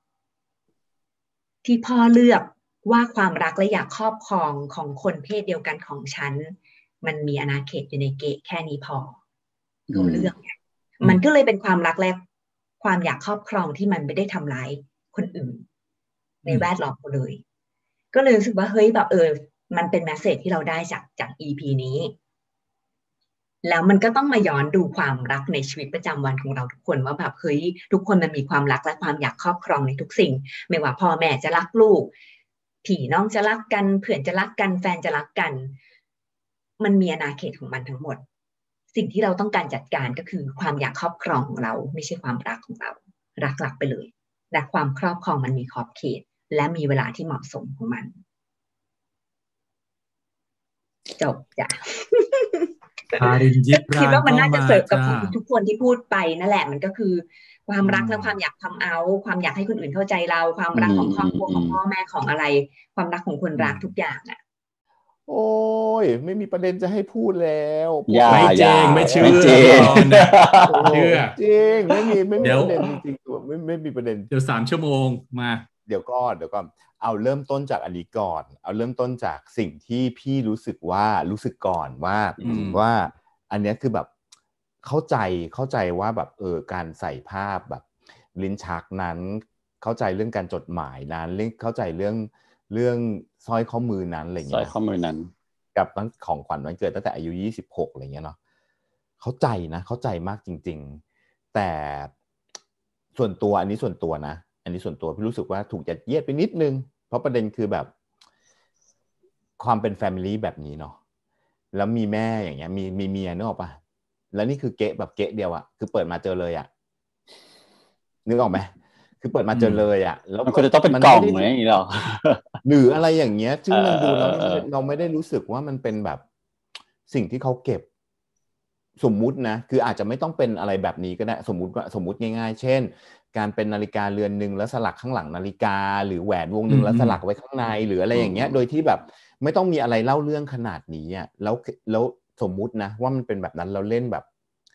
B: ที่พ่อเลือกว่าความรักและอยากครอบครองของคนเพศเดียวกันของฉันมันมีอาณาเขตอยู่ในเกะแค่นี้พอเขาเลือกไงมันก็เลยเป็นความรักและความอยากครอบครองที่มันไม่ได้ทำร้ายคนอื่นในแวดล้อมเขาเลยก็เลยรู้สึกว่าเฮ้ยแบบเออมันเป็นแมสเสจที่เราได้จากจาก อี พี นี้แล้วมันก็ต้องมาย้อนดูความรักในชีวิตประจำวันของเราทุกคนว่าแบบเฮ้ยทุกคนมันมีความรักและความอยากครอบครองในทุกสิ่งไม่ว่าพ่อแม่จะรักลูกพี่น้องจะรักกันเพื่อนจะรักกันแฟนจะรักกันมันมีอาณาเขตของมันทั้งหมดสิ่งที่เราต้องการจัดการก็คือความอยากครอบครองของเราไม่ใช่ความรักของเรารักหลักไปเลยและความครอบครองมันมีขอบเขตและมีเวลาที่เหมาะสมของมันจบจ้ะคิดว่ามันน่าจะเสิร์ฟกับทุกคนที่พูดไปนั่นแหละมันก็คือความรักและความอยากทำเอาความอยากให้คนอื่นเข้าใจเราความรักของครอบครัวของพ่อแม่ของอะไรความรักของคนรักทุกอย่างอ่ะ
A: โอ้ยไม่มีประเด็นจะให้พูดแล้ว
D: ไม่จริงไม่เชื่อเชื่อ
A: จริงไม่มีไม่มีประเด็นจริงๆตัวไม่ไม่มีประเด็น
D: เดี๋ยวสามชั่วโมงมา
A: เดี๋ยวก่อนเดี๋ยวก่อนเอาเริ่มต้นจากอันนี้ก่อนเอาเริ่มต้นจากสิ่งที่พี่รู้สึกว่ารู้สึกก่อนว่าว่าอันนี้คือแบบเข้าใจเข้าใจว่าแบบเออการใส่ภาพแบบลิ้นชักนั้นเข้าใจเรื่องการจดหมายนั้นเรื่องเข้าใจเรื่องเรื่องสร้อยข้อมือนั้นอะไรเงี้ย
C: สร้อยข้อมือนั้น
A: กับตั้งของขวัญวันเกิดตั้งแต่อายุยี่สิบหกอะไรเงี้ยเนาะเข้าใจนะเข้าใจมากจริงๆแต่ส่วนตัวอันนี้ส่วนตัวนะอันนี้ส่วนตัวพี่รู้สึกว่าถูกยัดเยียดไปนิดนึงเพราะประเด็นคือแบบความเป็นแฟมิลี่แบบนี้เนาะแล้วมีแม่อย่างเงี้ยมีมีเมียนึกออกปะแล้วนี่คือเกะแบบเกะเดียวอะคือเปิดมาเจอเลยอะนึกออกไหมคือเปิดมาเจอเลยอะแล้ว
C: มันควรจะต้องเป็นกล่องไหมอย่างนี้หรอ
A: หรืออะไรอย่างเงี้ยซึ่งมันดูแล้วเราไม่ได้รู้สึกว่ามันเป็นแบบสิ่งที่เขาเก็บสมมุตินะคืออาจจะไม่ต้องเป็นอะไรแบบนี้ก็ได้สมมุติว่าสมมุติง่ายๆเช่นการเป็นนาฬิกาเรือนนึงแล้วสลักข้างหลังนาฬิกาหรือแหวนวงนึงแล้วสลักไว้ข้างในหรืออะไรอย่างเงี้ยโดยที่แบบไม่ต้องมีอะไรเล่าเรื่องขนาดนี้อ่ะแล้วแล้วสมมุตินะว่ามันเป็นแบบนั้นเราเล่นแบบ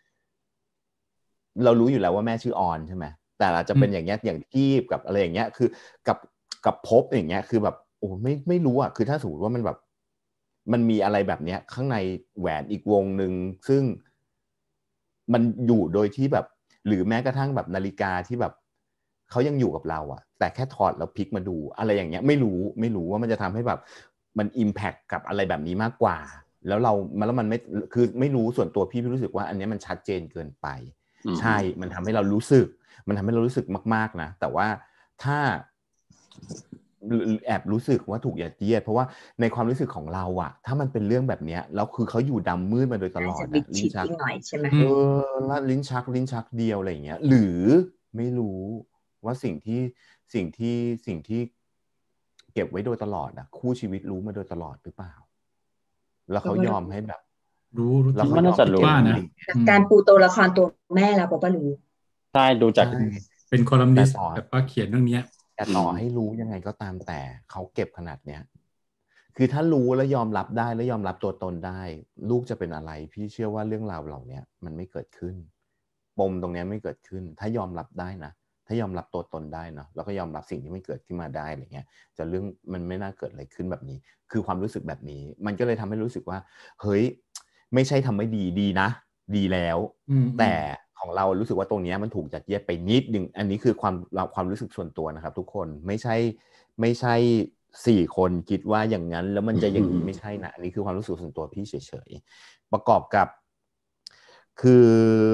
A: เรารู้อยู่แล้วว่าแม่ชื่อออนใช่ไหมแต่อาจจะเป็นอย่างเงี้ยอย่างกีบกับอะไรอย่างเงี้ยคือกับกับพบอย่างเงี้ยคือแบบโอ้ไม่ไม่รู้อ่ะคือถ้าสมมติว่ามันแบบมันมีอะไรแบบเนี้ยข้างในแหวนอีกวงนึงซึ่งมันอยู่โดยที่แบบหรือแม้กระทั่งแบบนาฬิกาที่แบบเขายังอยู่กับเราอะแต่แค่ถอดแล้วพลิกมาดูอะไรอย่างเงี้ยไม่รู้ไม่รู้ว่ามันจะทำให้แบบมันอิมแพคกับอะไรแบบนี้มากกว่าแล้วเราแล้วมันไม่คือไม่รู้ส่วนตัวพี่พี่รู้สึกว่าอันนี้มันชัดเจนเกินไปใช่มันทำให้เรารู้สึกมันทำให้เรารู้สึกมากๆนะแต่ว่าถ้าแอบรู้สึกว่าถูกยัดเยียดเพราะว่าในความรู้สึกของเราอะถ้ามันเป็นเรื่องแบบนี้แล้วคือเขาอยู่ดำมืดมาโดยตลอดนะลิ้นชัก
B: หน่อยใช่ไหม
A: เออลิ้นชักลิ้นชักเดียวอะไรอย่างเงี้ยหรือไม่รู้ว่าสิ่งที่สิ่งที่สิ่งที่เก็บไว้โดยตลอดอะคู่ชีวิตรู้มาโดยตลอดหรือเปล่าแล้วเขายอมให้แบบ
D: รู้รู้
C: แล้วเขาน่าจะรู้
D: นะ
B: การปูตัวละครตัวแม่แล้วป๊อปป้ารู้
C: ใช่ดูจาก
D: เป็นคอลัมนิสต์แบบว่าเขียนเรื่องนี้
A: แต่ต่อให้รู้ยังไงก็ตามแต่เขาเก็บขนาดเนี้ยคือถ้ารู้แล้วยอมรับได้แล้วยอมรับตัวตนได้ลูกจะเป็นอะไรพี่เชื่อว่าเรื่องราวเหล่านี้มันไม่เกิดขึ้นปมตรงนี้ไม่เกิดขึ้นถ้ายอมรับได้นะถ้ายอมรับตัวตนได้เนาะแล้วก็ยอมรับสิ่งที่ไม่เกิดขึ้นมาได้อะไรเงี้ยจะเรื่องมันไม่น่าเกิดอะไรขึ้นแบบนี้คือความรู้สึกแบบนี้มันก็เลยทำให้รู้สึกว่าเฮ้ยไม่ใช่ทำไม่ดีดีนะดีแล้วแต่ของเรารู้สึกว่าตรงนี้มันถูกจัดเย็บไปนิดนึงอันนี้คือความเราความรู้สึกส่วนตัวนะครับทุกคนไม่ใช่ไม่ใช่สี่คนคิดว่าอย่างนั้นแล้วมันจะอย่างนี้ไม่ใช่นะอันนี้คือความรู้สึกส่วนตัวพี่เฉยๆประกอบกับคือ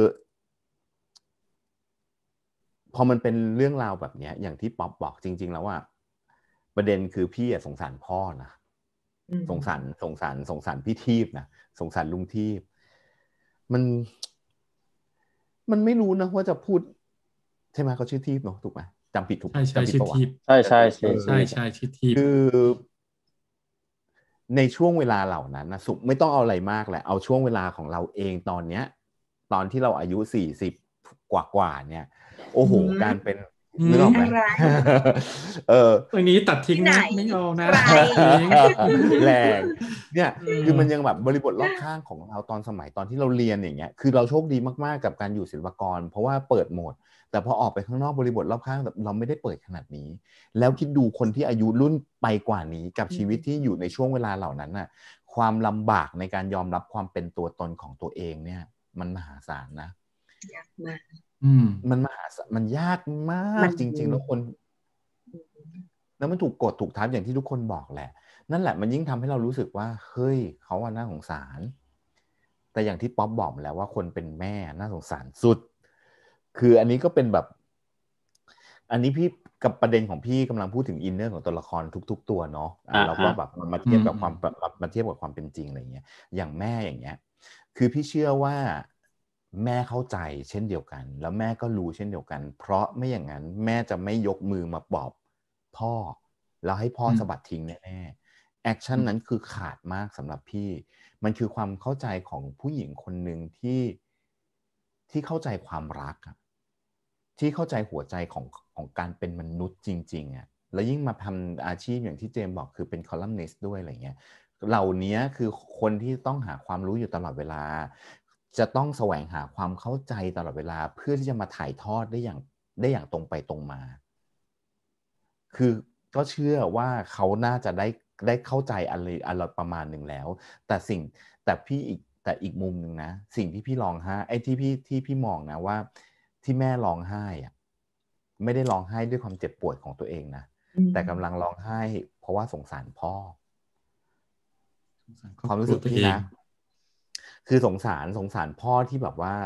A: พอมันเป็นเรื่องราวแบบนี้อย่างที่ป๊อปบอกจริงๆแล้วว่าประเด็นคือพี่สงสารพ่อนะสงสารสงสารสงสารพี่ทีพนะสงสารลุงทีพมันมันไม่รู้นะว่าจะพูดใช่ไหมเขาชื่อทีพเนาะถูกไหมจำผิดถูก
D: ใช่ใช่
A: จำผิดปะวะ
C: ใช่ใช่ใช่
D: ใช่ใช่ชื่อทีพ
A: คือในช่วงเวลาเหล่านั้นนะสุไม่ต้องเอาอะไรมากแหละเอาช่วงเวลาของเราเองตอนเนี้ยตอนที่เราอายุสี่สิบกว่าๆเนี่ยโอ้โหการเป็นนึกออกไหมเออ
D: ตัวนี้ตัดทิ้งนะไม่เอานะ
A: แรงเนี่ยคือมันยังแบบบริบทรอบข้างของเราตอนสมัยตอนที่เราเรียนอย่างเงี้ยคือเราโชคดีมากๆกับการอยู่ศิลปากรเพราะว่าเปิดโหมดแต่พอออกไปข้างนอกบริบทรอบข้างเราไม่ได้เปิดขนาดนี้แล้วคิดดูคนที่อายุรุ่นไปกว่านี้กับชีวิตที่อยู่ในช่วงเวลาเหล่านั้นน่ะความลำบากในการยอมรับความเป็นตัวตนของตัวเองเนี่ยมันมหาศาลนะ
B: ยากมาก
A: มันมหาศาลมันยากมากจริงๆแล้วคนแล้วมันถูกกดถูกทับอย่างที่ทุกคนบอกแหละนั่นแหละมันยิ่งทำให้เรารู้สึกว่าเฮ้ยเขาว่าน่าสงสารแต่อย่างที่ป๊อปบอกมาแล้วว่าคนเป็นแม่น่าสงสารสุดคืออันนี้ก็เป็นแบบอันนี้พี่กับประเด็นของพี่กำลังพูดถึงอินเนอร์ของตัวละครทุกๆตัวเนาะเราก็แบบมาเทียบกับความมาเทียบกับความเป็นจริงอะไรเงี้ยอย่างแม่อย่างเงี้ยคือพี่เชื่อว่าแม่เข้าใจเช่นเดียวกันแล้วแม่ก็รู้เช่นเดียวกันเพราะไม่อย่างนั้นแม่จะไม่ยกมือมาปลอบพ่อแล้วให้พ่อสะบัดทิ้งแน่ๆแอคชั่นนั้นคือขาดมากสำหรับพี่มันคือความเข้าใจของผู้หญิงคนหนึ่งที่ที่เข้าใจความรักที่เข้าใจหัวใจของของการเป็นมนุษย์จริงๆอ่ะแล้วยิ่งมาทำอาชีพอย่างที่เจมบอกคือเป็นคอลัมนิสต์ด้วยอะไรเงี้ยเหล่านี้คือคนที่ต้องหาความรู้อยู่ตลอดเวลาจะต้องแสวงหาความเข้าใจตลอดเวลาเพื่อที่จะมาถ่ายทอดได้อย่างได้อย่างตรงไปตรงมาคือก็เชื่อว่าเขาน่าจะได้ได้เข้าใจอะไรอะไรประมาณหนึ่งแล้วแต่สิ่งแต่พี่อีกแต่อีกมุมหนึ่งนะสิ่งที่พี่ร้องไห้ไอ้ที่พี่ที่พี่มองนะว่าที่แม่ร้องไห้อะไม่ได้ร้องไห้ด้วยความเจ็บปวดของตัวเองนะแต่กำลังร้องไห้เพราะว่าสงสารพ่อความรู้สึกพี่นะคือสงสารสงสารพ่อที่แบบว่า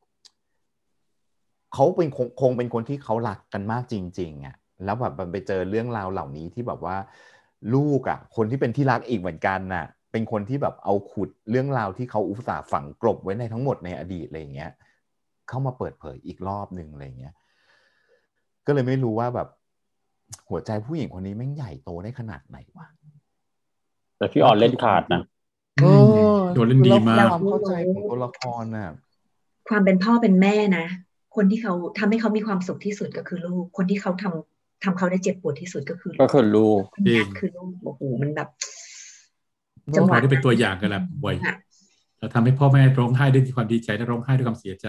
A: เขาเป็นคงคงเป็นคนที่เขารักกันมากจริงๆอ่ะแล้วแบบมันไปเจอเรื่องราวเหล่านี้ที่แบบว่าลูกอ่ะคนที่เป็นที่รักอีกเหมือนกันน่ะเป็นคนที่แบบเอาขุดเรื่องราวที่เขาอุตส่าห์ฝังกลบไว้ในทั้งหมดในอดีตอะไรอย่างเงี้ยเข้ามาเปิดเผยอีกรอบนึงอะไรอย่างเงี้ยก็เลยไม่รู้ว่าแบบหัวใจผู้หญิงคนนี้แม่งใหญ่โตได้ขนาดไหนวะ
C: แต่พี่อ่อนเล่นขาดนะ
A: เออ
D: โดนเล่นดีมาก
A: ความเข้าใจของตัวละครน่ะ
B: ความเป็นพ่อเป็นแม่นะคนที่เขาทำให้เขามีความสุขที่สุดก็คือลูกคนที่เขาทำทำเขาได้เจ็บปวดที่สุดก็คือ
C: ก็คือลูก
B: จริงคือลูกโอ้โหมันแบบ
D: จังหวะที่เป็นตัวอย่างกันแหละบ่อยเราทำให้พ่อแม่ร้องไห้ด้วยความดีใจและร้องไห้ด้วยความเสียใจ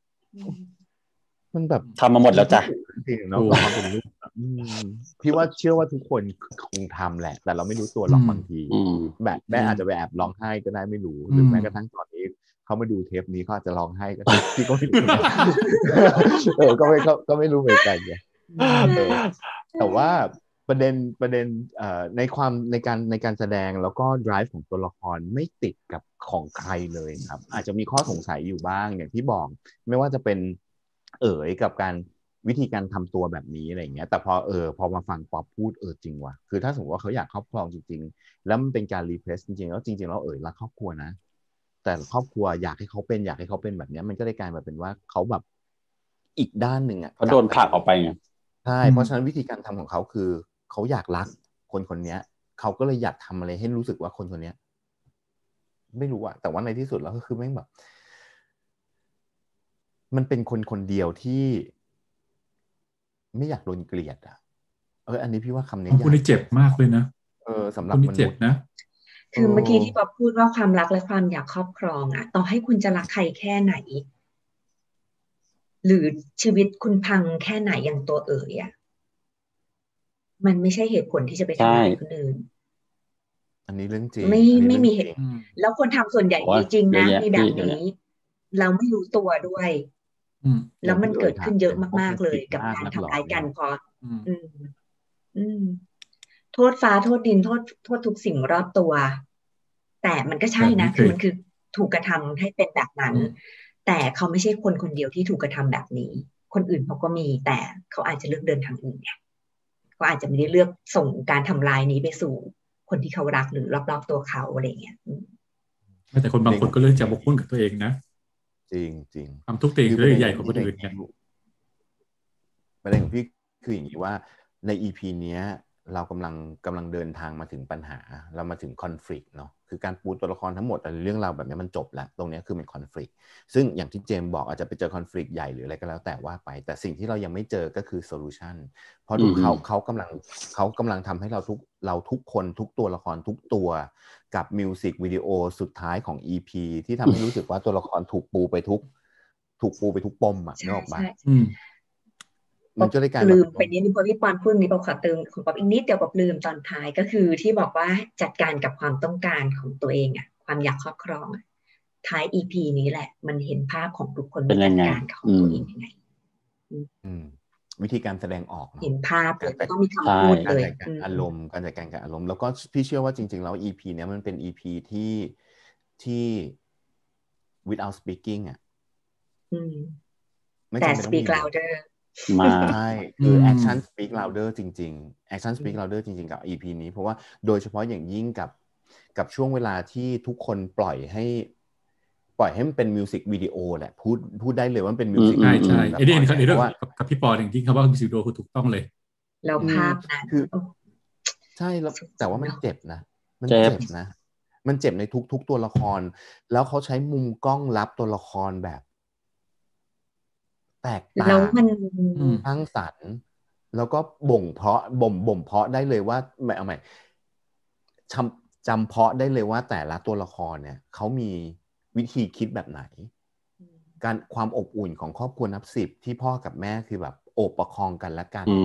A: มันแบบ
C: ทำมาหมดแล้วจ้ะ
A: จริงเนาะความเป็นลูกพี่ว่าเชื่อว่าทุกคนคงทำแหละแต่เราไม่รู้ตัวหรอกบางทีแบบแม่อาจจะไปแอบร้องไห้ก็ได้ไม่รู้หรือแม้กระทั่งตอนนี้เขามาดูเทปนี้เขาอาจจะร้องไห้ก็ได้พี่ก็ไม่รู้เออก็ไม่ก็ไม่รู้เหมือนกันไงแต่ว่าประเด็นประเด็นในความในการในการแสดงแล้วก็ drive ของตัวละครไม่ติดกับของใครเลยครับอาจจะมีข้อสงสัยอยู่บ้างอย่างที่บอกไม่ว่าจะเป็นเอ๋ยกับการวิธีการทำตัวแบบนี้อะไรอย่างเงี้ยแต่พอเออพอมาฟังป๊อปพูดเออจริงว่ะคือถ้าสมมติว่าเขาอยากครอบครองจริงๆแล้วมันเป็นการรีเพรสจริงๆแล้วจริงๆแล้วเอ๋ยรักครอบครัวนะแต่ครอบครัวอยากให้เขาเป็นอยากให้เขาเป็นแบบนี้มันก็เลยกลายมาเป็นว่าเขาแบบอีกด้านหนึ่งอ่ะ
C: เขาโดนผลักออกไปไง
A: ใช่เพราะฉะนั้นวิธีการทำของเขาคือเขาอยากรักคนคนนี้เขาก็เลยอยากทำอะไรให้รู้สึกว่าคนคนนี้ไม่รู้อะแต่ว่าในที่สุดแล้วก็คือแม่งแบบมันเป็นคนคนเดียวที่ไม่อยากโดนเกลียดอะเอออันนี้พี่ว่าคำนี้
D: คุณนี่เจ็บมากเลยนะ
A: เออสำหรับมนุษย์
B: นะคือเมื่อกี้ที่ป๊อปพูดว่าความรักและความอยากครอบครองอะต่อให้คุณจะรักใครแค่ไหนหรือชีวิตคุณพังแค่ไหนอย่างตัวเอ๋ยอะมันไม่ใช่เหตุผลที่จะไปทำร้ายคนอื่น
A: อันนี้เรื่องจริง
B: ไม่ไม่มีเหตุแล้วคนทำส่วนใหญ่จริงนะมีแบบนี้เราไม่รู้ตัวด้วยแล้วมันเกิดขึ้นเยอะมากๆเลยกับการทำร้ายกันพออืมอืมโทษฟ้าโทษดินโทษโทษทุกสิ่งรอบตัวแต่มันก็ใช่นะคือมันคือถูกกระทำให้เป็นแบบนั้นแต่เขาไม่ใช่คนคนเดียวที่ถูกกระทำแบบนี้คนอื่นเขาก็มีแต่เขาอาจจะเลือกเดินทางอื่นไงเขาอาจจะไม่ได้เลือกส่งการทำลายนี้ไปสู่คนที่เขารักหรือรอบๆตัวเขาอะไรเงี้ย
D: แต่คนบางคนก็เลือกจะบกพร่องกับตัวเองนะ
A: จริงจริง
D: ความทุกข์ตัวเองเรื่องใหญ่กว่าคนอื่นกัน
A: ประเด็นของพี่คืออย่างนี้ว่าใน อี พี เนี้ยเรากำลังกำลังเดินทางมาถึงปัญหาเรามาถึงคอนฟลิกต์เนาะคือการปูตัวละครทั้งหมดเรื่องราวแบบนี้มันจบแล้วตรงนี้คือเป็นคอนฟลิกต์ซึ่งอย่างที่เจมบอกอาจจะไปเจอคอนฟลิกต์ใหญ่หรืออะไรก็แล้วแต่ว่าไปแต่สิ่งที่เรายังไม่เจอก็คือโซลูชันเพราะดูเขาเขากำลังเขากำลังทำให้เราทุกเราทุกคนทุกตัวละครทุกตัวกับมิวสิกวิดีโอสุดท้ายของ อี พี ที่ทำให้รู้สึกว่าตัวละครถูกปูไปทุกถูกปูไปทุกปมอ่ะนึกออกปะ
B: มันจะได้การลืมไปนิดนึงพอพี่ปอนพูดนี้ป๊อปขอเติมของป๊อปอีกนิดเดียวป๊อปลืมตอนท้ายก็คือที่บอกว่าจัดการกับความต้องการของตัวเองอ่ะความอยากครอบครองท้าย อี พี นี้แหละมันเห็นภาพของทุกคน
C: จัด
B: การของตัวเองยังไง
A: วิธีการแสดงออก
B: เห็นภาพเลยต้องมีคำพูดเลย
A: การจัดการอารมณ์การจัดการกับอารมณ์แล้วก็พี่เชื่อว่าจริงๆแล้ว อี พี เนี้ยมันเป็น อี พี ที่ที่ without speaking อ่ะ
B: แต่ speak louder
A: มาใช่คือ action speak louder จริงๆ action speak louder จริงๆกับ อี พี นี้เพราะว่าโดยเฉพาะอย่างยิ่งกับกับช่วงเวลาที่ทุกคนปล่อยให้ปล่อยให้มันเป็นมิวสิกวิดีโอแหละพูดพูดได้เลยว่ามันเป็นมิวสิก
D: ใช่ใช่ไอ้นี่ครับในเรื่องกับพี่ปอจริงๆคำว่ามิวสิกวิดีโอคือถูกต้องเลย
B: แล้วภาพนั้น
A: คือใช่แล้วแต่ว่ามันเจ็บนะมันเจ็บนะมันเจ็บในทุกๆตัวละครแล้วเขาใช้มุมกล้องรับตัวละครแบบแตกต่างสร้างสรรค์แล้วก็บ่งเพาะบ่มบ่มเพาะได้เลยว่าไม่เอาใหม่จำจำเพาะได้เลยว่าแต่ละตัวละครเนี่ยเขามีวิธีคิดแบบไหนการความอบอุ่นของครอบครัวนับสิบที่พ่อกับแม่คือแบบโอบประคองกันและกัน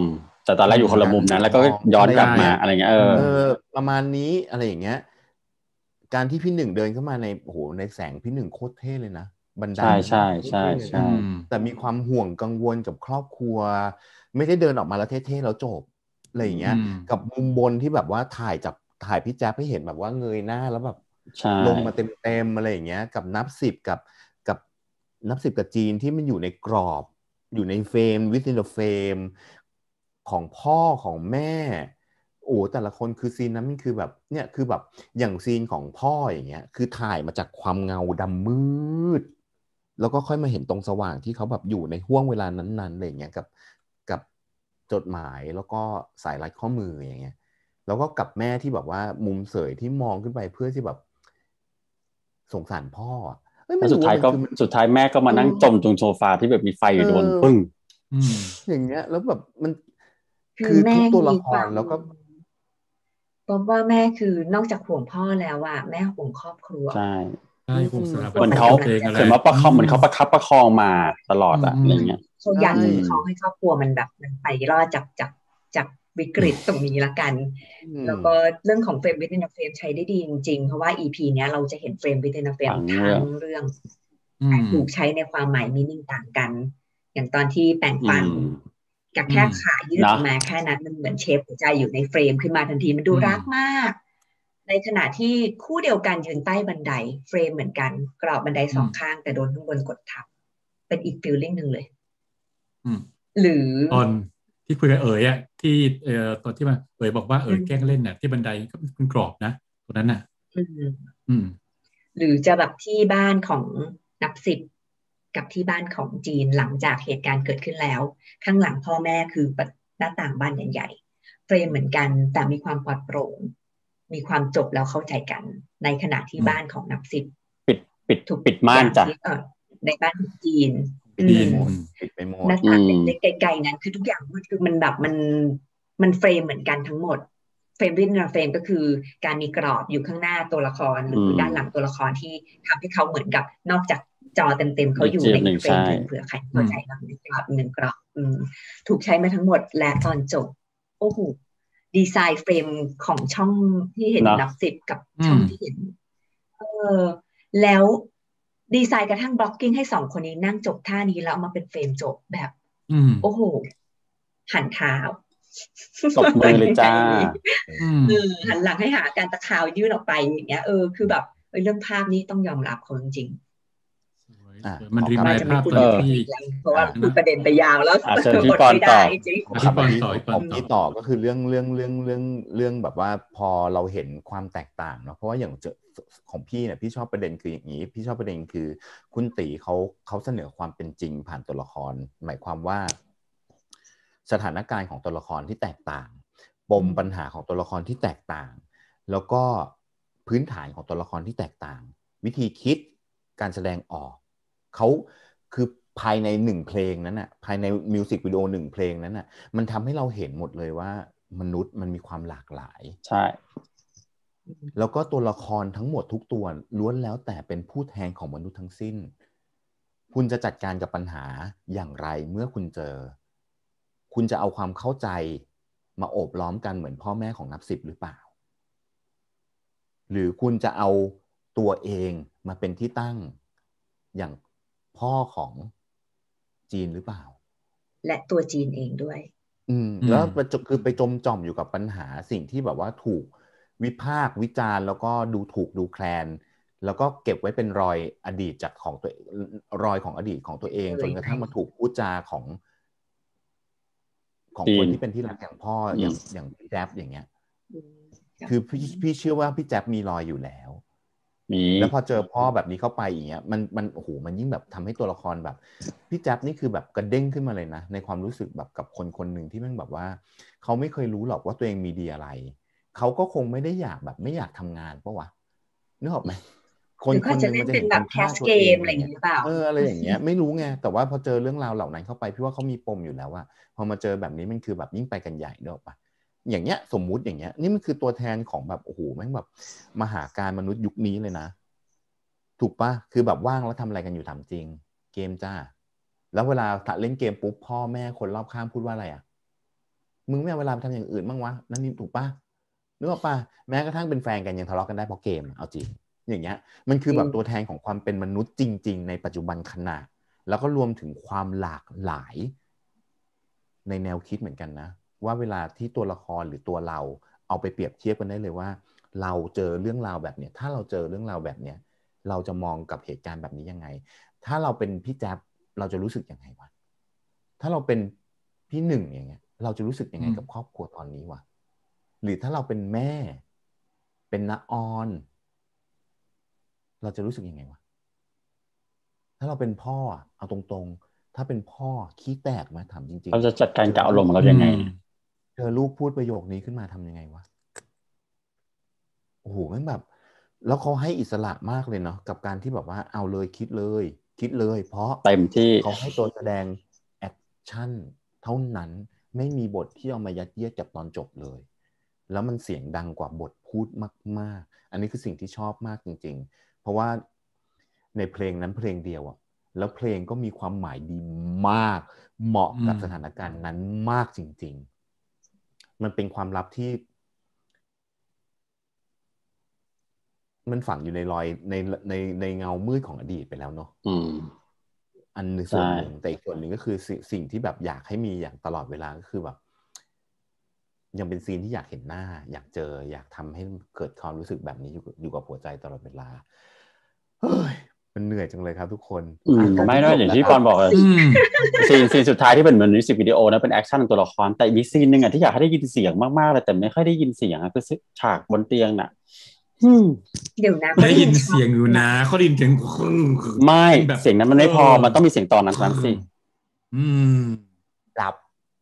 C: แต่ตอนแรกอยู่คนละมุมนะแล้วก็ย้อนกลับมาอะไรเงี้ยเออ
A: เออประมาณนี้อะไรอย่างเงี้ยการที่พี่หนึ่งเดินเข้ามาในโอ้โหในแสงพี่หนึ่งโคตรเท่เลยนะบันได
C: ใช่ใช่ใช่ใช่
A: แต่มีความห่วงกังวลกับครอบครัวไม่ได้เดินออกมาแล้วเท่ๆแล้วจบอะไรอย่างเงี้ยกับมุมบนที่แบบว่าถ่ายจากถ่ายพี่แจ๊บให้เห็นแบบว่าเงยหน้าแล้วแบบลงมาเต็มๆอะไรอย่างเงี้ยกับนับสิบกับกับนับสิบกับจีนที่มันอยู่ในกรอบอยู่ในเฟรม within the frame ของพ่อของแม่โอ้แต่ละคนคือซีนนั้นมันคือแบบเนี่ยคือแบบอย่างซีนของพ่ออย่างเงี้ยคือถ่ายมาจากความเงาดำมืดแล้วก็ค่อยมาเห็นตรงสว่างที่เขาแบบอยู่ในห้วงเวลานั้นๆอะไรอย่างเงี้ยกับกับจดหมายแล้วก็สายรัดข้อมืออย่างเงี้ยแล้วก็กับแม่ที่แบบว่ามุมเสยที่มองขึ้นไปเพื่อที่แบบสงสารพ่อ
C: แล้วสุดท้ายก็สุดท้ายแม่ก็มานั่งจมตรงโซฟาที่แบบมีไฟอยู่โดนปึ้ง
A: อย่างเงี้ยแล้วแบบมัน
B: คือแม่
A: ตัวละครแล้วก็
B: เพราะว่าแม่คือนอกจากห่วงพ่อแล้วอ่ะแม่ห่วงครอบครัว
C: ใช่
D: ใช่ห่วงสถาบัน
C: เหมือนเขาเหมือนว่าประคองเหมือนเขาประคับประคองมาตลอดอะอะไรเงี้ย
B: เขาอยากจะประคองให้ครอบครัวมันแบบมันไปรอดจากจากจากวิกฤตตรงนี้ละกันแล้วก็เรื่องของเฟรมวิดเนเฟรมใช้ได้ดีจริงๆเพราะว่า อี พี เนี้ยเราจะเห็นเฟรมวิดเนเฟรมทั้งเรื่องแต่ถูกใช้ในความหมายมีนิ่งต่างกันอย่างตอนที่แปลงฟันกับแค่ขายืดออกมาแค่นั้นมันเหมือนเชฟหัวใจอยู่ในเฟรมขึ้นมาทันทีมันดูรักมากในขณะที่คู่เดียวกันยืนใต้บันไดเฟรมเหมือนกันกรอบบันไดสองข้างแต่โดนข้างบนกดทับเป็นอีกฟีลลิ่งหนึ่งเลยหรือ
D: ตอนที่คุยกับเอ๋ยอ่ะที่เอ่อตอนที่มาเอ๋ยบอกว่าเอ๋ยแกล้งเล่นน่ะที่บันไดก็เป็นกรอบนะตรงนั้นน่ะอืม
B: หรือจะแบบที่บ้านของนับสิบกับที่บ้านของจีนหลังจากเหตุการณ์เกิดขึ้นแล้วข้างหลังพ่อแม่คือหน้าต่างบ้านใหญ่ๆเฟรมเหมือนกันแต่มีความปลอดโปร่งมีความจบแล้วเข้าใจกันในขณะที่บ้านของนับสิบ
C: ปิดปิดถูกปิดม่านจ้ะ
B: ในบ้านของจีน
A: ปิดไปหมดปิดไปหมด
B: หน้าต่างเล็กๆไกลๆนั้นคือทุกอย่างมันคือมันแบบมันมันเฟรมเหมือนกันทั้งหมดเฟรมวิดเฟรมก็คือการมีกรอบอยู่ข้างหน้าตัวละครหรือด้านหลังตัวละครที่ทำให้เขาเหมือนกับนอกจากจอเต็มๆเขาอยู่ในเฟรมเผื่อใครเข้าใจเราหนึ่งกรอบหนึ่งกรอบถูกใช้มาทั้งหมดและตอนจบโอ้โหดีไซน์เฟรมของช่องที่เห็นนับสิบกับช่องที่เห็นเออแล้วดีไซน์กระทั่งบล็อกกิ้งให้สองคนนี้นั่งจบท่านี้แล้วเอามาเป็นเฟรมจบแบบโอ้โหหันเท้า
C: ตบมือเลยจ้า
B: หันหลังให้หาการตะขาวยื่นออกไปอย่างเงี้ยเออคือแบบเรื่องภาพนี้ต้องยอมรับเขาจริง
D: ๆมันรีมายภาพตอนที่
B: เพราะว่าคุยประเด็นไปยาวแล้ว
C: เชิญพี่ปอนต่อ
B: จริง
A: พี่ปอนต่อพี่ต่อก็คือเรื่องเรื่องเรื่องเรื่องเรื่องแบบว่าพอเราเห็นความแตกต่างเนาะเพราะว่าอย่างเจอของพี่เนี่ยพี่ชอบประเด็นคืออย่างนี้พี่ชอบประเด็นคือคุณตีเขาเขาเสนอความเป็นจริงผ่านตัวละครหมายความว่าสถานการณ์ของตัวละครที่แตกต่างปมปัญหาของตัวละครที่แตกต่างแล้วก็พื้นฐานของตัวละครที่แตกต่างวิธีคิดการแสดงออกเขาคือภายในหนึ่งเพลงนั้นน่ะภายในมิวสิกวิดีโอหนึ่งเพลงนั้นน่ะมันทำให้เราเห็นหมดเลยว่ามนุษย์มันมีความหลากหลาย
C: ใช่
A: แล้วก็ตัวละครทั้งหมดทุกตัวล้วนแล้วแต่เป็นผู้แทนของมนุษย์ทั้งสิ้นคุณจะจัดการกับปัญหาอย่างไรเมื่อคุณเจอคุณจะเอาความเข้าใจมาโอบล้อมกันเหมือนพ่อแม่ของนับสิบหรือเปล่าหรือคุณจะเอาตัวเองมาเป็นที่ตั้งอย่างพ่อของจีนหรือเปล่า
B: และตัวจีนเองด้วย
A: อืมแล้วคือไปจมจ่อมอยู่กับปัญหาสิ่งที่แบบว่าถูกวิพากษ์วิจารณ์แล้วก็ดูถูกดูแคลนแล้วก็เก็บไว้เป็นรอยอดีตจากของตัวรอยของอดีตของตัวเองจนกระทั่งมาถูกพูดจาของของคนที่เป็นที่รักอย่างพ่ออย่างอย่างพี่แจ๊บอย่างเงี้ยคือพี่พี่เชื่อว่าพี่แจ๊บมีรอยอยู่แล้วแล้วพอเจอพ่อแบบนี้เข้าไปอย่างเงี้ยมันมันโอ้โหมันยิ่งแบบทำให้ตัวละครแบบพี่แจ๊บนี่คือแบบกระเด้งขึ้นมาเลยนะในความรู้สึกแบบกับคนคนหนึ่งที่แม่งแบบว่าเขาไม่เคยรู้หรอกว่าตัวเองมีดีอะไรเขาก็คงไม่ได้อยากแบบไม่อยากทำงานปะวะนึกออกไหมคนคนนึงมันจะเห็น
B: แบบแคสเกมอะไรอย่างเงี้ยหรือเปล่า
A: เอออะไรอย่างเงี้ยไม่รู้ไงแต่ว่าพอเจอเรื่องราวเหล่านั้นเข้าไปพี่ว่าเขามีปมอยู่แล้วอะพอมาเจอแบบนี้มันคือแบบยิ่งไปกันใหญ่นึกออกปะอย่างเงี้ยสมมุติอย่างเงี้ยนี่มันคือตัวแทนของแบบโอ้โหแม่งแบบมหาการมนุษย์ยุคนี้เลยนะถูกปะคือแบบว่างแล้วทำอะไรกันอยู่ถามจริงเกมจ้าแล้วเวลาเล่นเกมปุ๊บพ่อแม่คนรอบข้างพูดว่าอะไรอ่ะมึงไม่เอาเวลาไปทำอย่างอื่นบ้างวะนั่นนี่ถูกป่ะนึกออกป่ะแม้กระทั่งเป็นแฟนกันยังทะเลาะกันได้เพราะเกมเอาจริงอย่างเงี้ยมันคือแบบตัวแทนของความเป็นมนุษย์จริงๆในปัจจุบันขณะแล้วก็รวมถึงความหลากหลายในแนวคิดเหมือนกันนะว่าเวลาที่ตัวละครหรือตัวเราเอาไปเปรียบเทียบกันได้เลยว่าเราเจอเรื่องราวแบบเนี้ยถ้าเราเจอเรื่องราวแบบเนี้ยเราจะมองกับเหตุการณ์แบบนี้ยังไงถ้าเราเป็นพี่แจ๊บเราจะรู้สึกยังไงวะถ้าเราเป็นพี่หนึ่งอย่างเงี้ยเราจะรู้สึกยังไงกับครอบครัวตอนนี้วะหรือถ้าเราเป็นแม่เป็นน้าออนเราจะรู้สึกยังไงวะถ้าเราเป็นพ่อเอาตรงๆถ้าเป็นพ่อขี้แตกไหมถามจริงๆ
C: เราจะจัดการกับอารมณ์ของเรายังไง
A: เจอลูกพูดประโยคนี้ขึ้นมาทำยังไงวะโอ้โหมันแบบแล้วเขาให้อิสระมากเลยเนาะกับการที่แบบว่าเอาเลยคิดเลยคิดเลยเพราะ
C: เต็มที่
A: เขาให้ตัวแสดงแอคชั่นเท่านั้นไม่มีบทที่เอามายัดเยียดกับตอนจบเลยแล้วมันเสียงดังกว่าบทพูดมากๆอันนี้คือสิ่งที่ชอบมากจริงๆเพราะว่าในเพลงนั้นเพลงเดียวอะแล้วเพลงก็มีความหมายดีมากเหมาะกับสถานการณ์นั้นมากจริงๆมันเป็นความลับที่มันฝังอยู่ในรอยในในในเงามืดของอดีตไปแล้วเนาะอันหนึ่งส่วนหนึ่งแต่อีกส่วนหนึ่งก็คือสิ่งที่แบบอยากให้มีอย่างตลอดเวลาก็คือแบบยังเป็นซีนที่อยากเห็นหน้าอยากเจออยากทำให้เกิดความรู้สึกแบบนี้อยู่อยู่กับหัวใจตลอดเวลาเฮ้ยมันเหนื่อยจังเลยครับทุกคน
C: ไม่ได้อย่างที่ปอนบอกเลยซีนซีนสุดท้ายที่เป็นเหมือนมิวสิกวิดีโอนะเป็นแอคชั่นตัวละครแต่มีซีนหนึ่งอ่ะที่อยากให้ได้ยินเสียงมากๆเลยแต่ไม่ค่อยได้ยินเสียงอ่ะคือฉากบนเตียงน่ะ
B: เดี๋ยวนะ
D: ได้ยินเสียงอยู่นะเขาได้ยินเสียง
C: ไม่เสียงนั้นมันไม่พอมันต้องมีเสียงตอนนั้นนั้นสิ
D: อืม
A: หลับ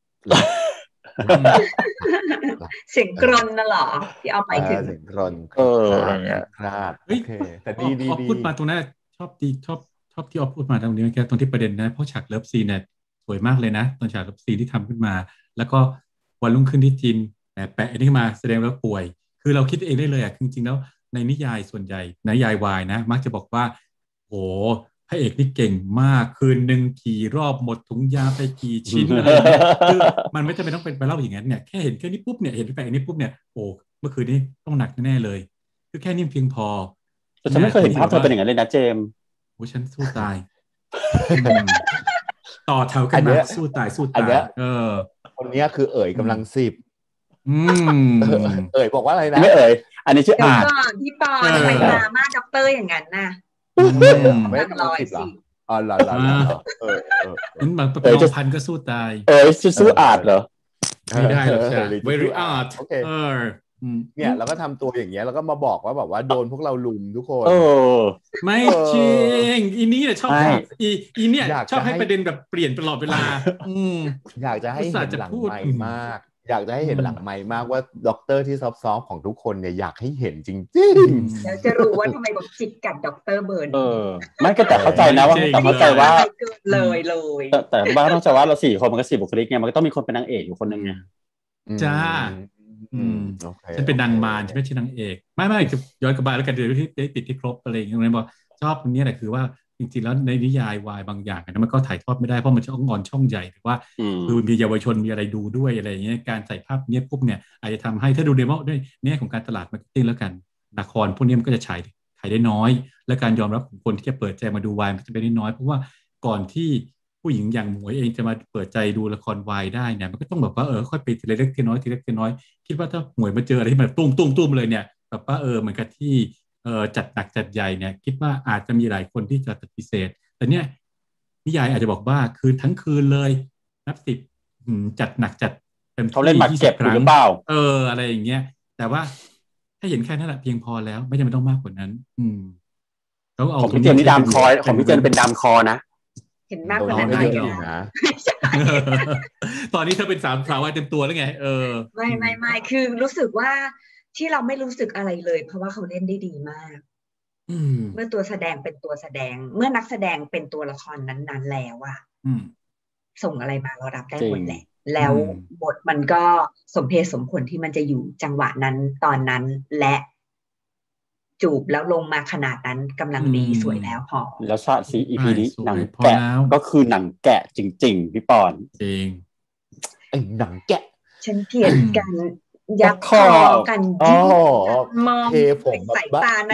B: เสียงกรนน่ะเหรอที่เอาไปถึง
A: เสียงกรน
C: เอออะไรเงี้ย
A: ครับโอเคแต่ดีดี
D: ดีพูดมาตรงนั้นชอบดีชอบชอบที่ออฟพูดมาตรงนี้แค่ตรงที่ประเด็นนะเพราะฉากเลิฟซีนเนี่ยสวยมากเลยนะตอนฉากเลิฟซีนที่ทำขึ้นมาแล้วก็วันรุ่งขึ้นที่จีนแปะแปะนี่มาแสดงว่าป่วยคือเราคิดเองได้เลยอ่ะจริงๆแล้วในนิยายส่วนใหญ่ในนิยายวายนะมักจะบอกว่าโอ้พระเอกนี่เก่งมากคืนหนึ่งกี่รอบหมดถุงยาไปกี่ชิ้นอะไรคือมันไม่จำเป็นต้องเป็นไปเล่าอย่างนั้นเนี่ยแค่เห็นแค่นี้ปุ๊บเนี่ยเห็นแปลกนี้ปุ๊บเนี่ยโอ้เมื่อคืนนี้ต้องหนักแน่เลยคือแค่นี้เพียงพอ
C: แต่ฉันไม่เคยเห็นภาพเธอเป็นอย่างนั้นเลยนะเจม
D: โอ้ฉันสู้ตายต่อแถวกันมาสู้ตายสู้ตายเออ
A: คนนี้คือเอ๋ยกำลังสิบ
D: อืม
A: เอ๋ยบอกว่าอะไรนะ
C: ไม่เอ๋ยอันนี้ชื่ออาร์ต
B: พี่ปอนไปดราม่าด็อกเตอร์อย่างนั้นน่ะ
A: ไม่กำลังสิบหรออ๋อหรอหรอเออเออ
D: นั่นมันเป็นจะพันก็สู้ตาย
C: เอ๋ยจะสู้อาร์ตเหรอ
D: ไม่ได้หรอกใช่ very art เออ
A: เนี่ยเราก็ทำตัวอย่างเงี้ยแล้วก็มาบอกว่าแบบว่าโดนพวกเราลุมทุกคน
C: เออ
D: ไม่จริงอีนี้เนี่ยชอบอีอีเนี่ยชอบให้ประเด็นแบบเปลี่ยนตลอดเวลา
A: อยากจะให้เห็นหลังไมค์มากอยากจะให้เห็นหลังไมค์มากว่าด็อกเตอร์ที่ซอฟต์ๆของทุกคนเนี่ยอยากให้เห็นจริง
B: ๆแล้วจะรู้ว่าทำไมบอกจิกกัดด็อกเตอร์เบิร์น
C: เออไม่ก็แต่เข้าใจนะว่าแต่เข้าใจว่า
B: เลยเลย
C: แต่บ้านต้องใจว่าเราสี่คนมันก็สี่บุคลิกไงมันก็ต้องมีคนเป็นนางเอกอยู่คนนึงไง
D: จ้าอืมฉันเป็นนางมารฉันไม่ใช่นางเอกไม่ไม่จะย้อนกลับมาแล้วกันเดี๋ยวที่ได้ติดที่ครบอะไรอย่างเงี้ยบอกชอบตรงนี้แหละคือว่าจริงๆแล้วในนิยายวายบางอย่างนะมันก็ถ่ายทอดไม่ได้เพราะมันช่องงอนช่องใหญ่หรือว่าคือมีเยาวชนมีอะไรดูด้วยอะไรอย่างเงี้ยการใส่ภาพเนี้ยปุ๊บเนี่ยอาจจะทำให้ถ้าดูในมองด้วยแง่ของการตลาดมาร์เก็ตติ้งแล้วกันละครพวกนี้มันก็จะฉายขายได้น้อยและการยอมรับของคนที่จะเปิดใจมาดูวายมันจะเป็นน้อยเพราะว่าก่อนที่ผู้หญิงอย่างหมวยเองจะมาเปิดใจดูละครวายได้เนี่ยมันก็ต้องแบบว่าเออค่อยไปทีละเล็กทีน้อยทีเล็กทีน้อยคิดว่าถ้าหมวยมาเจออะไรที่มันตุ้มตุ้มตุ้มเลยเนี่ยแบบว่าเออเหมือนกับที่เออจัดหนักจัดใหญ่เนี่ยคิดว่าอาจจะมีหลายคนที่จะปฏิเสธแต่เนี่ยนิยายอาจจะบอกว่าคืนทั้งคืนเลยนับสิบจัดหนักจัดเต็มที่
C: เขาเล่นบัตรเก็บหรือเปล่า
D: เอออะไรอย่างเงี้ยแต่ว่าถ้าเห็นแค่นั้นแหละเพียงพอแล้วไม่จำเป็นต้องมากกว่านั้น อืม
C: เขาเอาของพี่เจนนี่ดามคอของพี่เจนเป็นดามคอนะ
B: เห็นมากกว่านั้นเลยนะ
D: ตอนนี้เธอเป็นสามสาววายเต็มตัวแล้วไงเออ
B: ไม่ไม่ไม่คือรู้สึกว่าที่เราไม่รู้สึกอะไรเลยเพราะว่าเขาเล่นได้ดีมากเมื่อตัวแสดงเป็นตัวแสดงเมื่อนักแสดงเป็นตัวละครนั้นๆแล้วอะส่งอะไรมาเรารับได้หมดแหละแล้วบทมันก็สมเหตุสมผลที่มันจะอยู่จังหวะนั้นตอนนั้นและจูบแล้วลงมาขนาดนั้นกำลังดีสวยแล้วพอ
C: แล้วชาติซีอีพีนี้หนังแกะก็คือหนังแกะจริงๆพี่ปอน
D: จริง
A: ไอ้หนังแกะ
B: ฉันเกลียดกันยักคอกันยิ้มมองสายตานั้น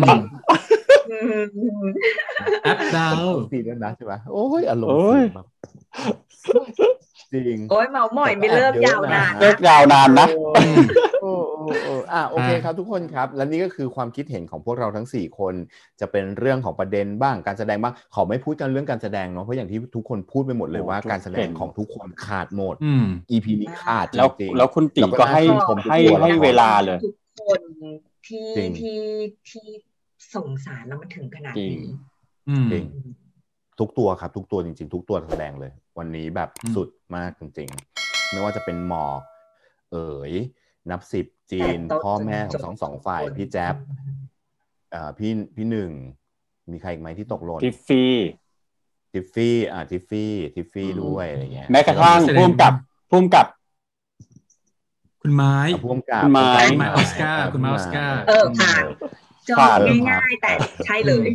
A: แอปดาวตีแล้วนะใช่ไหมโอ้ยอารมณ์แบบจริง
B: โอ้ยเมาหม่อยไม่เลิกยาวนาน
C: เลิกยาวนานนะ
A: โอ้โอ้อ่ะโอเคครับทุกคนครับและนี่ก็คือความคิดเห็นของพวกเราทั้งสี่คนจะเป็นเรื่องของประเด็นบ้างการแสดงบ้างขอไม่พูดกันเรื่องการแสดงเนาะเพราะอย่างที่ทุกคนพูดไปหมดเลยว่าการแสดงของทุกคนขาดหมด อี พี นี้ขาด
C: แล้วแล้วคุณติ๋ก็ให้ให้ให้เวลาเลย
B: ทุกคนที่ที่ที่ส่งสารแล้วมันถึงขนาดนี้
A: จริงทุกตัวครับทุกตัวจริงๆทุกตัวแสดงเลยวันนี้แบบสุดมากจริงๆไม่ว่าจะเป็นหมอกเอ๋ยนับสิบจีนพ่อแม่ของสองสองฝ่ายพี่แจ๊บอ่าพี่พี่หนึ่งมีใครอีกไหมที่ตกหล่น
C: ทิฟฟี่
A: ทิฟฟี่อ่าทิฟฟี่ทิฟฟี่ด้วยอะไรเงี้ย
C: แม้กระทั่งพุ่มกับพุ่มกับ
D: คุณไม้
A: พุ่มกับ
C: คุณไม้
D: ไม้ออสการ์คุณไม้ออสการ์
B: เออผ่านจบง่ายๆแต่ใช่เลย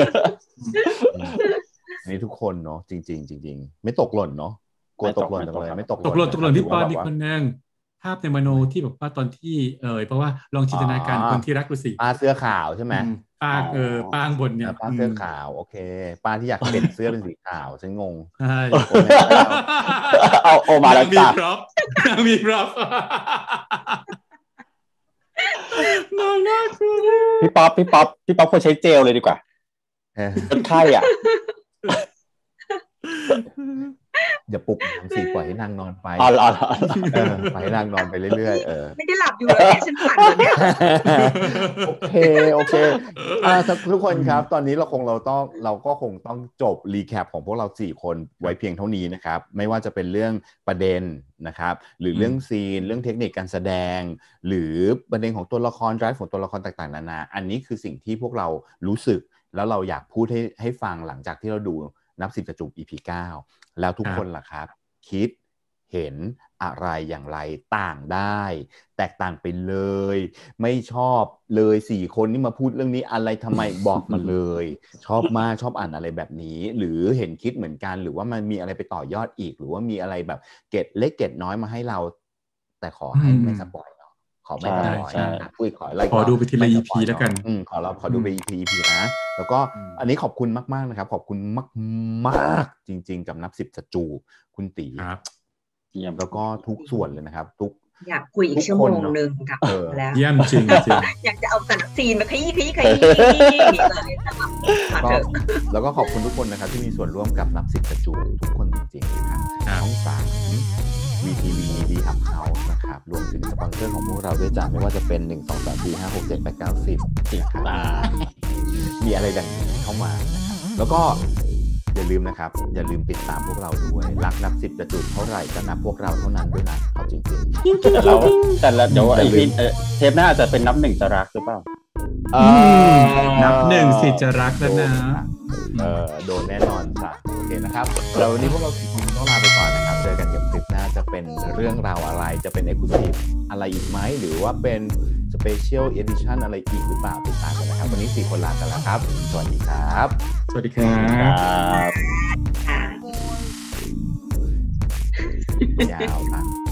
A: นี่ทุกคนเนาะจริงๆจริงๆไม่ตกหล่นเนาะกลัวตกหล่นเลยไม่ตกหล่น
D: ตกหล่นตกหล่นที่ปอนอีกคนนึงภาพในมโนที่แบบว่าตอนที่เอ่ยเพราะว่าลองจินตนาการคนที่รักฤาษี
A: ป้าเสื้อขาวใช่ไหม
D: ป้าเออป้าบนเนี่ย
A: ป้าเสื้อขาวโอเคป้าที่อยากเปลี่ยนเสื้อเป็นสีขาวฉันงง
D: ใช่
C: เอาโอมาแล้วจ้ะ
D: มีพร็อพน่ารัก
C: พี่ป๊อปพี่ป๊อปพี่ป๊อปควรใช้เจลเลยดีกว่าเป็นไข้อ่ะ
A: อย่าปลุกนางสิปล่อยให้นางนอนไป
C: อ๋ออ๋อ
A: ปล่อยให้นางนอนไปเรื่อยๆเออ
B: ไม่ได้หลับอยู่เลยฉันฝันอยู่เนี่ย
A: โอเคโอเคอ่าทุกคนครับตอนนี้เราคงเราต้องเราก็คงต้องจบรีแคปของพวกเราสี่คนไว้เพียงเท่านี้นะครับไม่ว่าจะเป็นเรื่องประเด็นนะครับหรือเรื่องซีนเรื่องเทคนิคการแสดงหรือประเด็นของตัวละครไดรฟ์ของตัวละครต่างๆนานาอันนี้คือสิ่งที่พวกเรารู้สึกแล้วเราอยากพูดให้ให้ฟังหลังจากที่เราดูนับสิบจะจูบ อี พี เก้าแล้วทุกคนล่ะครับคิดเห็นอะไรอย่างไรต่างได้แตกต่างไปเลยไม่ชอบเลยสี่คนนี่มาพูดเรื่องนี้อะไรทำไมบอกมาเลยชอบมากชอบอ่านอะไรแบบนี้หรือเห็นคิดเหมือนกันหรือว่ามันมีอะไรไปต่อยอดอีกหรือว่ามีอะไรแบบเกร็ดเล็กเกร็ดน้อยมาให้เราแต่ขอให้ไม่สปอยล์ขอไม่สปอยล์นะพูดขออะไร
D: ขอดูไปทีละ อี พี แล้วกัน
A: อืมขอเราขอดูไป อี พี อี พี นะแล้วก็อันนี้ขอบคุณมากๆนะครับขอบคุณมากๆจริงๆกับนับสิบจะจูบคุณตี
D: ครับ
A: แล้วก็ทุกส่วนเลยนะครับทุก
B: อยากคุยอีกชั่วโมงนึงกับแล้ว
D: เยี่ยมจริงจริง
B: อยากจะเอาแต่ละซีนมาขยี้ขยี้ขยี้เลยนะครับ
A: แล้วก็ขอบคุณทุกคนนะครับที่มีส่วนร่วมกับนับสิบจะจูบทุกคนจริงๆนะครับช่องสามวี ที วี ดี Hub House นะครับรวมถึงสปอนเซอร์ของพวกเราด้วยจ้ะไม่ว่าจะเป็นหนึ่ง สอง สาม สี่ ห้า หก เจ็ด แปด เก้า สิบนะครับมีอะไรดังนี้เข้ามานะครับแล้วก็อย่าลืมนะครับอย่าลืมติดตามพวกเราด้วยรักนับสิบจะจุดเท่าไหร่จะนับพวกเราเท่านั้นด้วยนะเอาจริงๆ
C: แต่เราแต่ละเดี๋ยวไอ้พี่เทปหน้าจะเป็นนับหนึ่งจะรักหรือเปล่า
D: นับหนึ่งสิจะรักแล้วนะ
A: เออโดนแน่นอนค่ะโอเคนะครับเราวันนี้พวกเราสี่คนต้องลาไปก่อนนะครับเจอกันกับคลิปหน้าจะเป็นเรื่องราวอะไรจะเป็น Exclusive อะไรอีกไหมหรือว่าเป็น Special Edition อะไรอีกหรือเปล่าติดตามกันนะครับวันนี้สี่คนลากันแล้วครับสวัสดีครับ
D: สวัสดีครับ
A: ยาวครับ